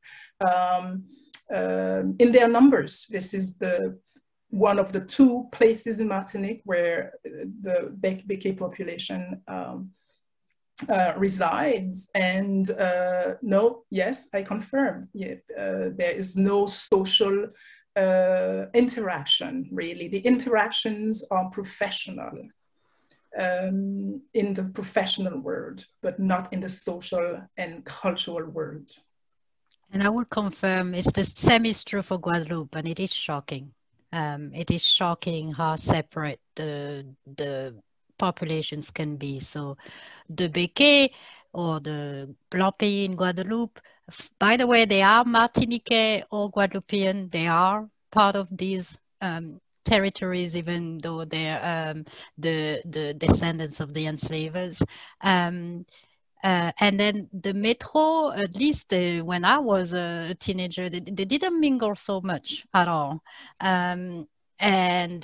in their numbers. This is one of the two places in Martinique where the Béquet population resides. And no, yes, I confirm, yeah, there is no social interaction, really. The interactions are professional, in the professional world, but not in the social and cultural world. And I will confirm the same is true for Guadeloupe, and it is shocking. It is shocking how separate the populations can be. So the Béquets or the Blanc Pays in Guadeloupe, by the way, they are Martiniquais or Guadeloupean. They are part of these territories, even though they're the descendants of the enslavers. And then the Metro, at least when I was a teenager, they didn't mingle so much at all. And then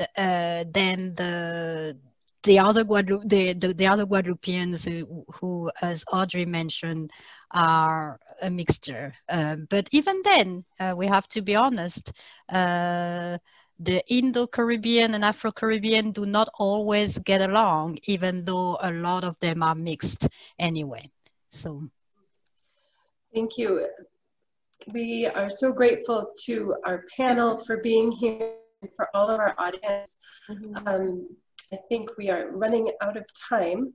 the other Guadeloupeans who, as Audrey mentioned, are a mixture. But even then, we have to be honest, the Indo-Caribbean and Afro-Caribbean do not always get along, even though a lot of them are mixed anyway. So, thank you. We are so grateful to our panel for being here and for all of our audience. I think we are running out of time.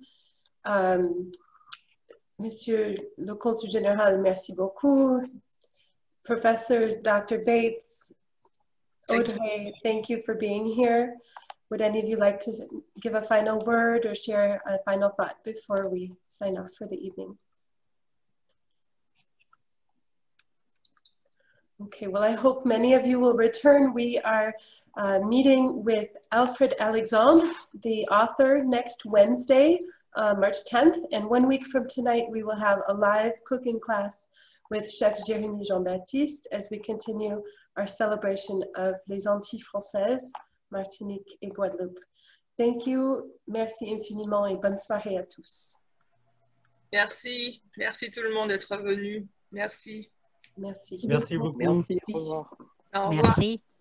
Monsieur le Consul Général, merci beaucoup. Professor Dr. Bates, Audrey, thank you for being here. Would any of you like to give a final word or share a final thought before we sign off for the evening? Okay, well, I hope many of you will return. We are meeting with Alfred Alexandre, the author, next Wednesday, March 10th. And 1 week from tonight, we will have a live cooking class with Chef Jérémy Jean-Baptiste as we continue our celebration of les Antilles françaises, Martinique et Guadeloupe. Thank you, merci infiniment et bonne soirée à tous. Merci, merci tout le monde d'être venu. Merci. Merci. Merci beaucoup. Merci, au revoir. Au revoir. merci.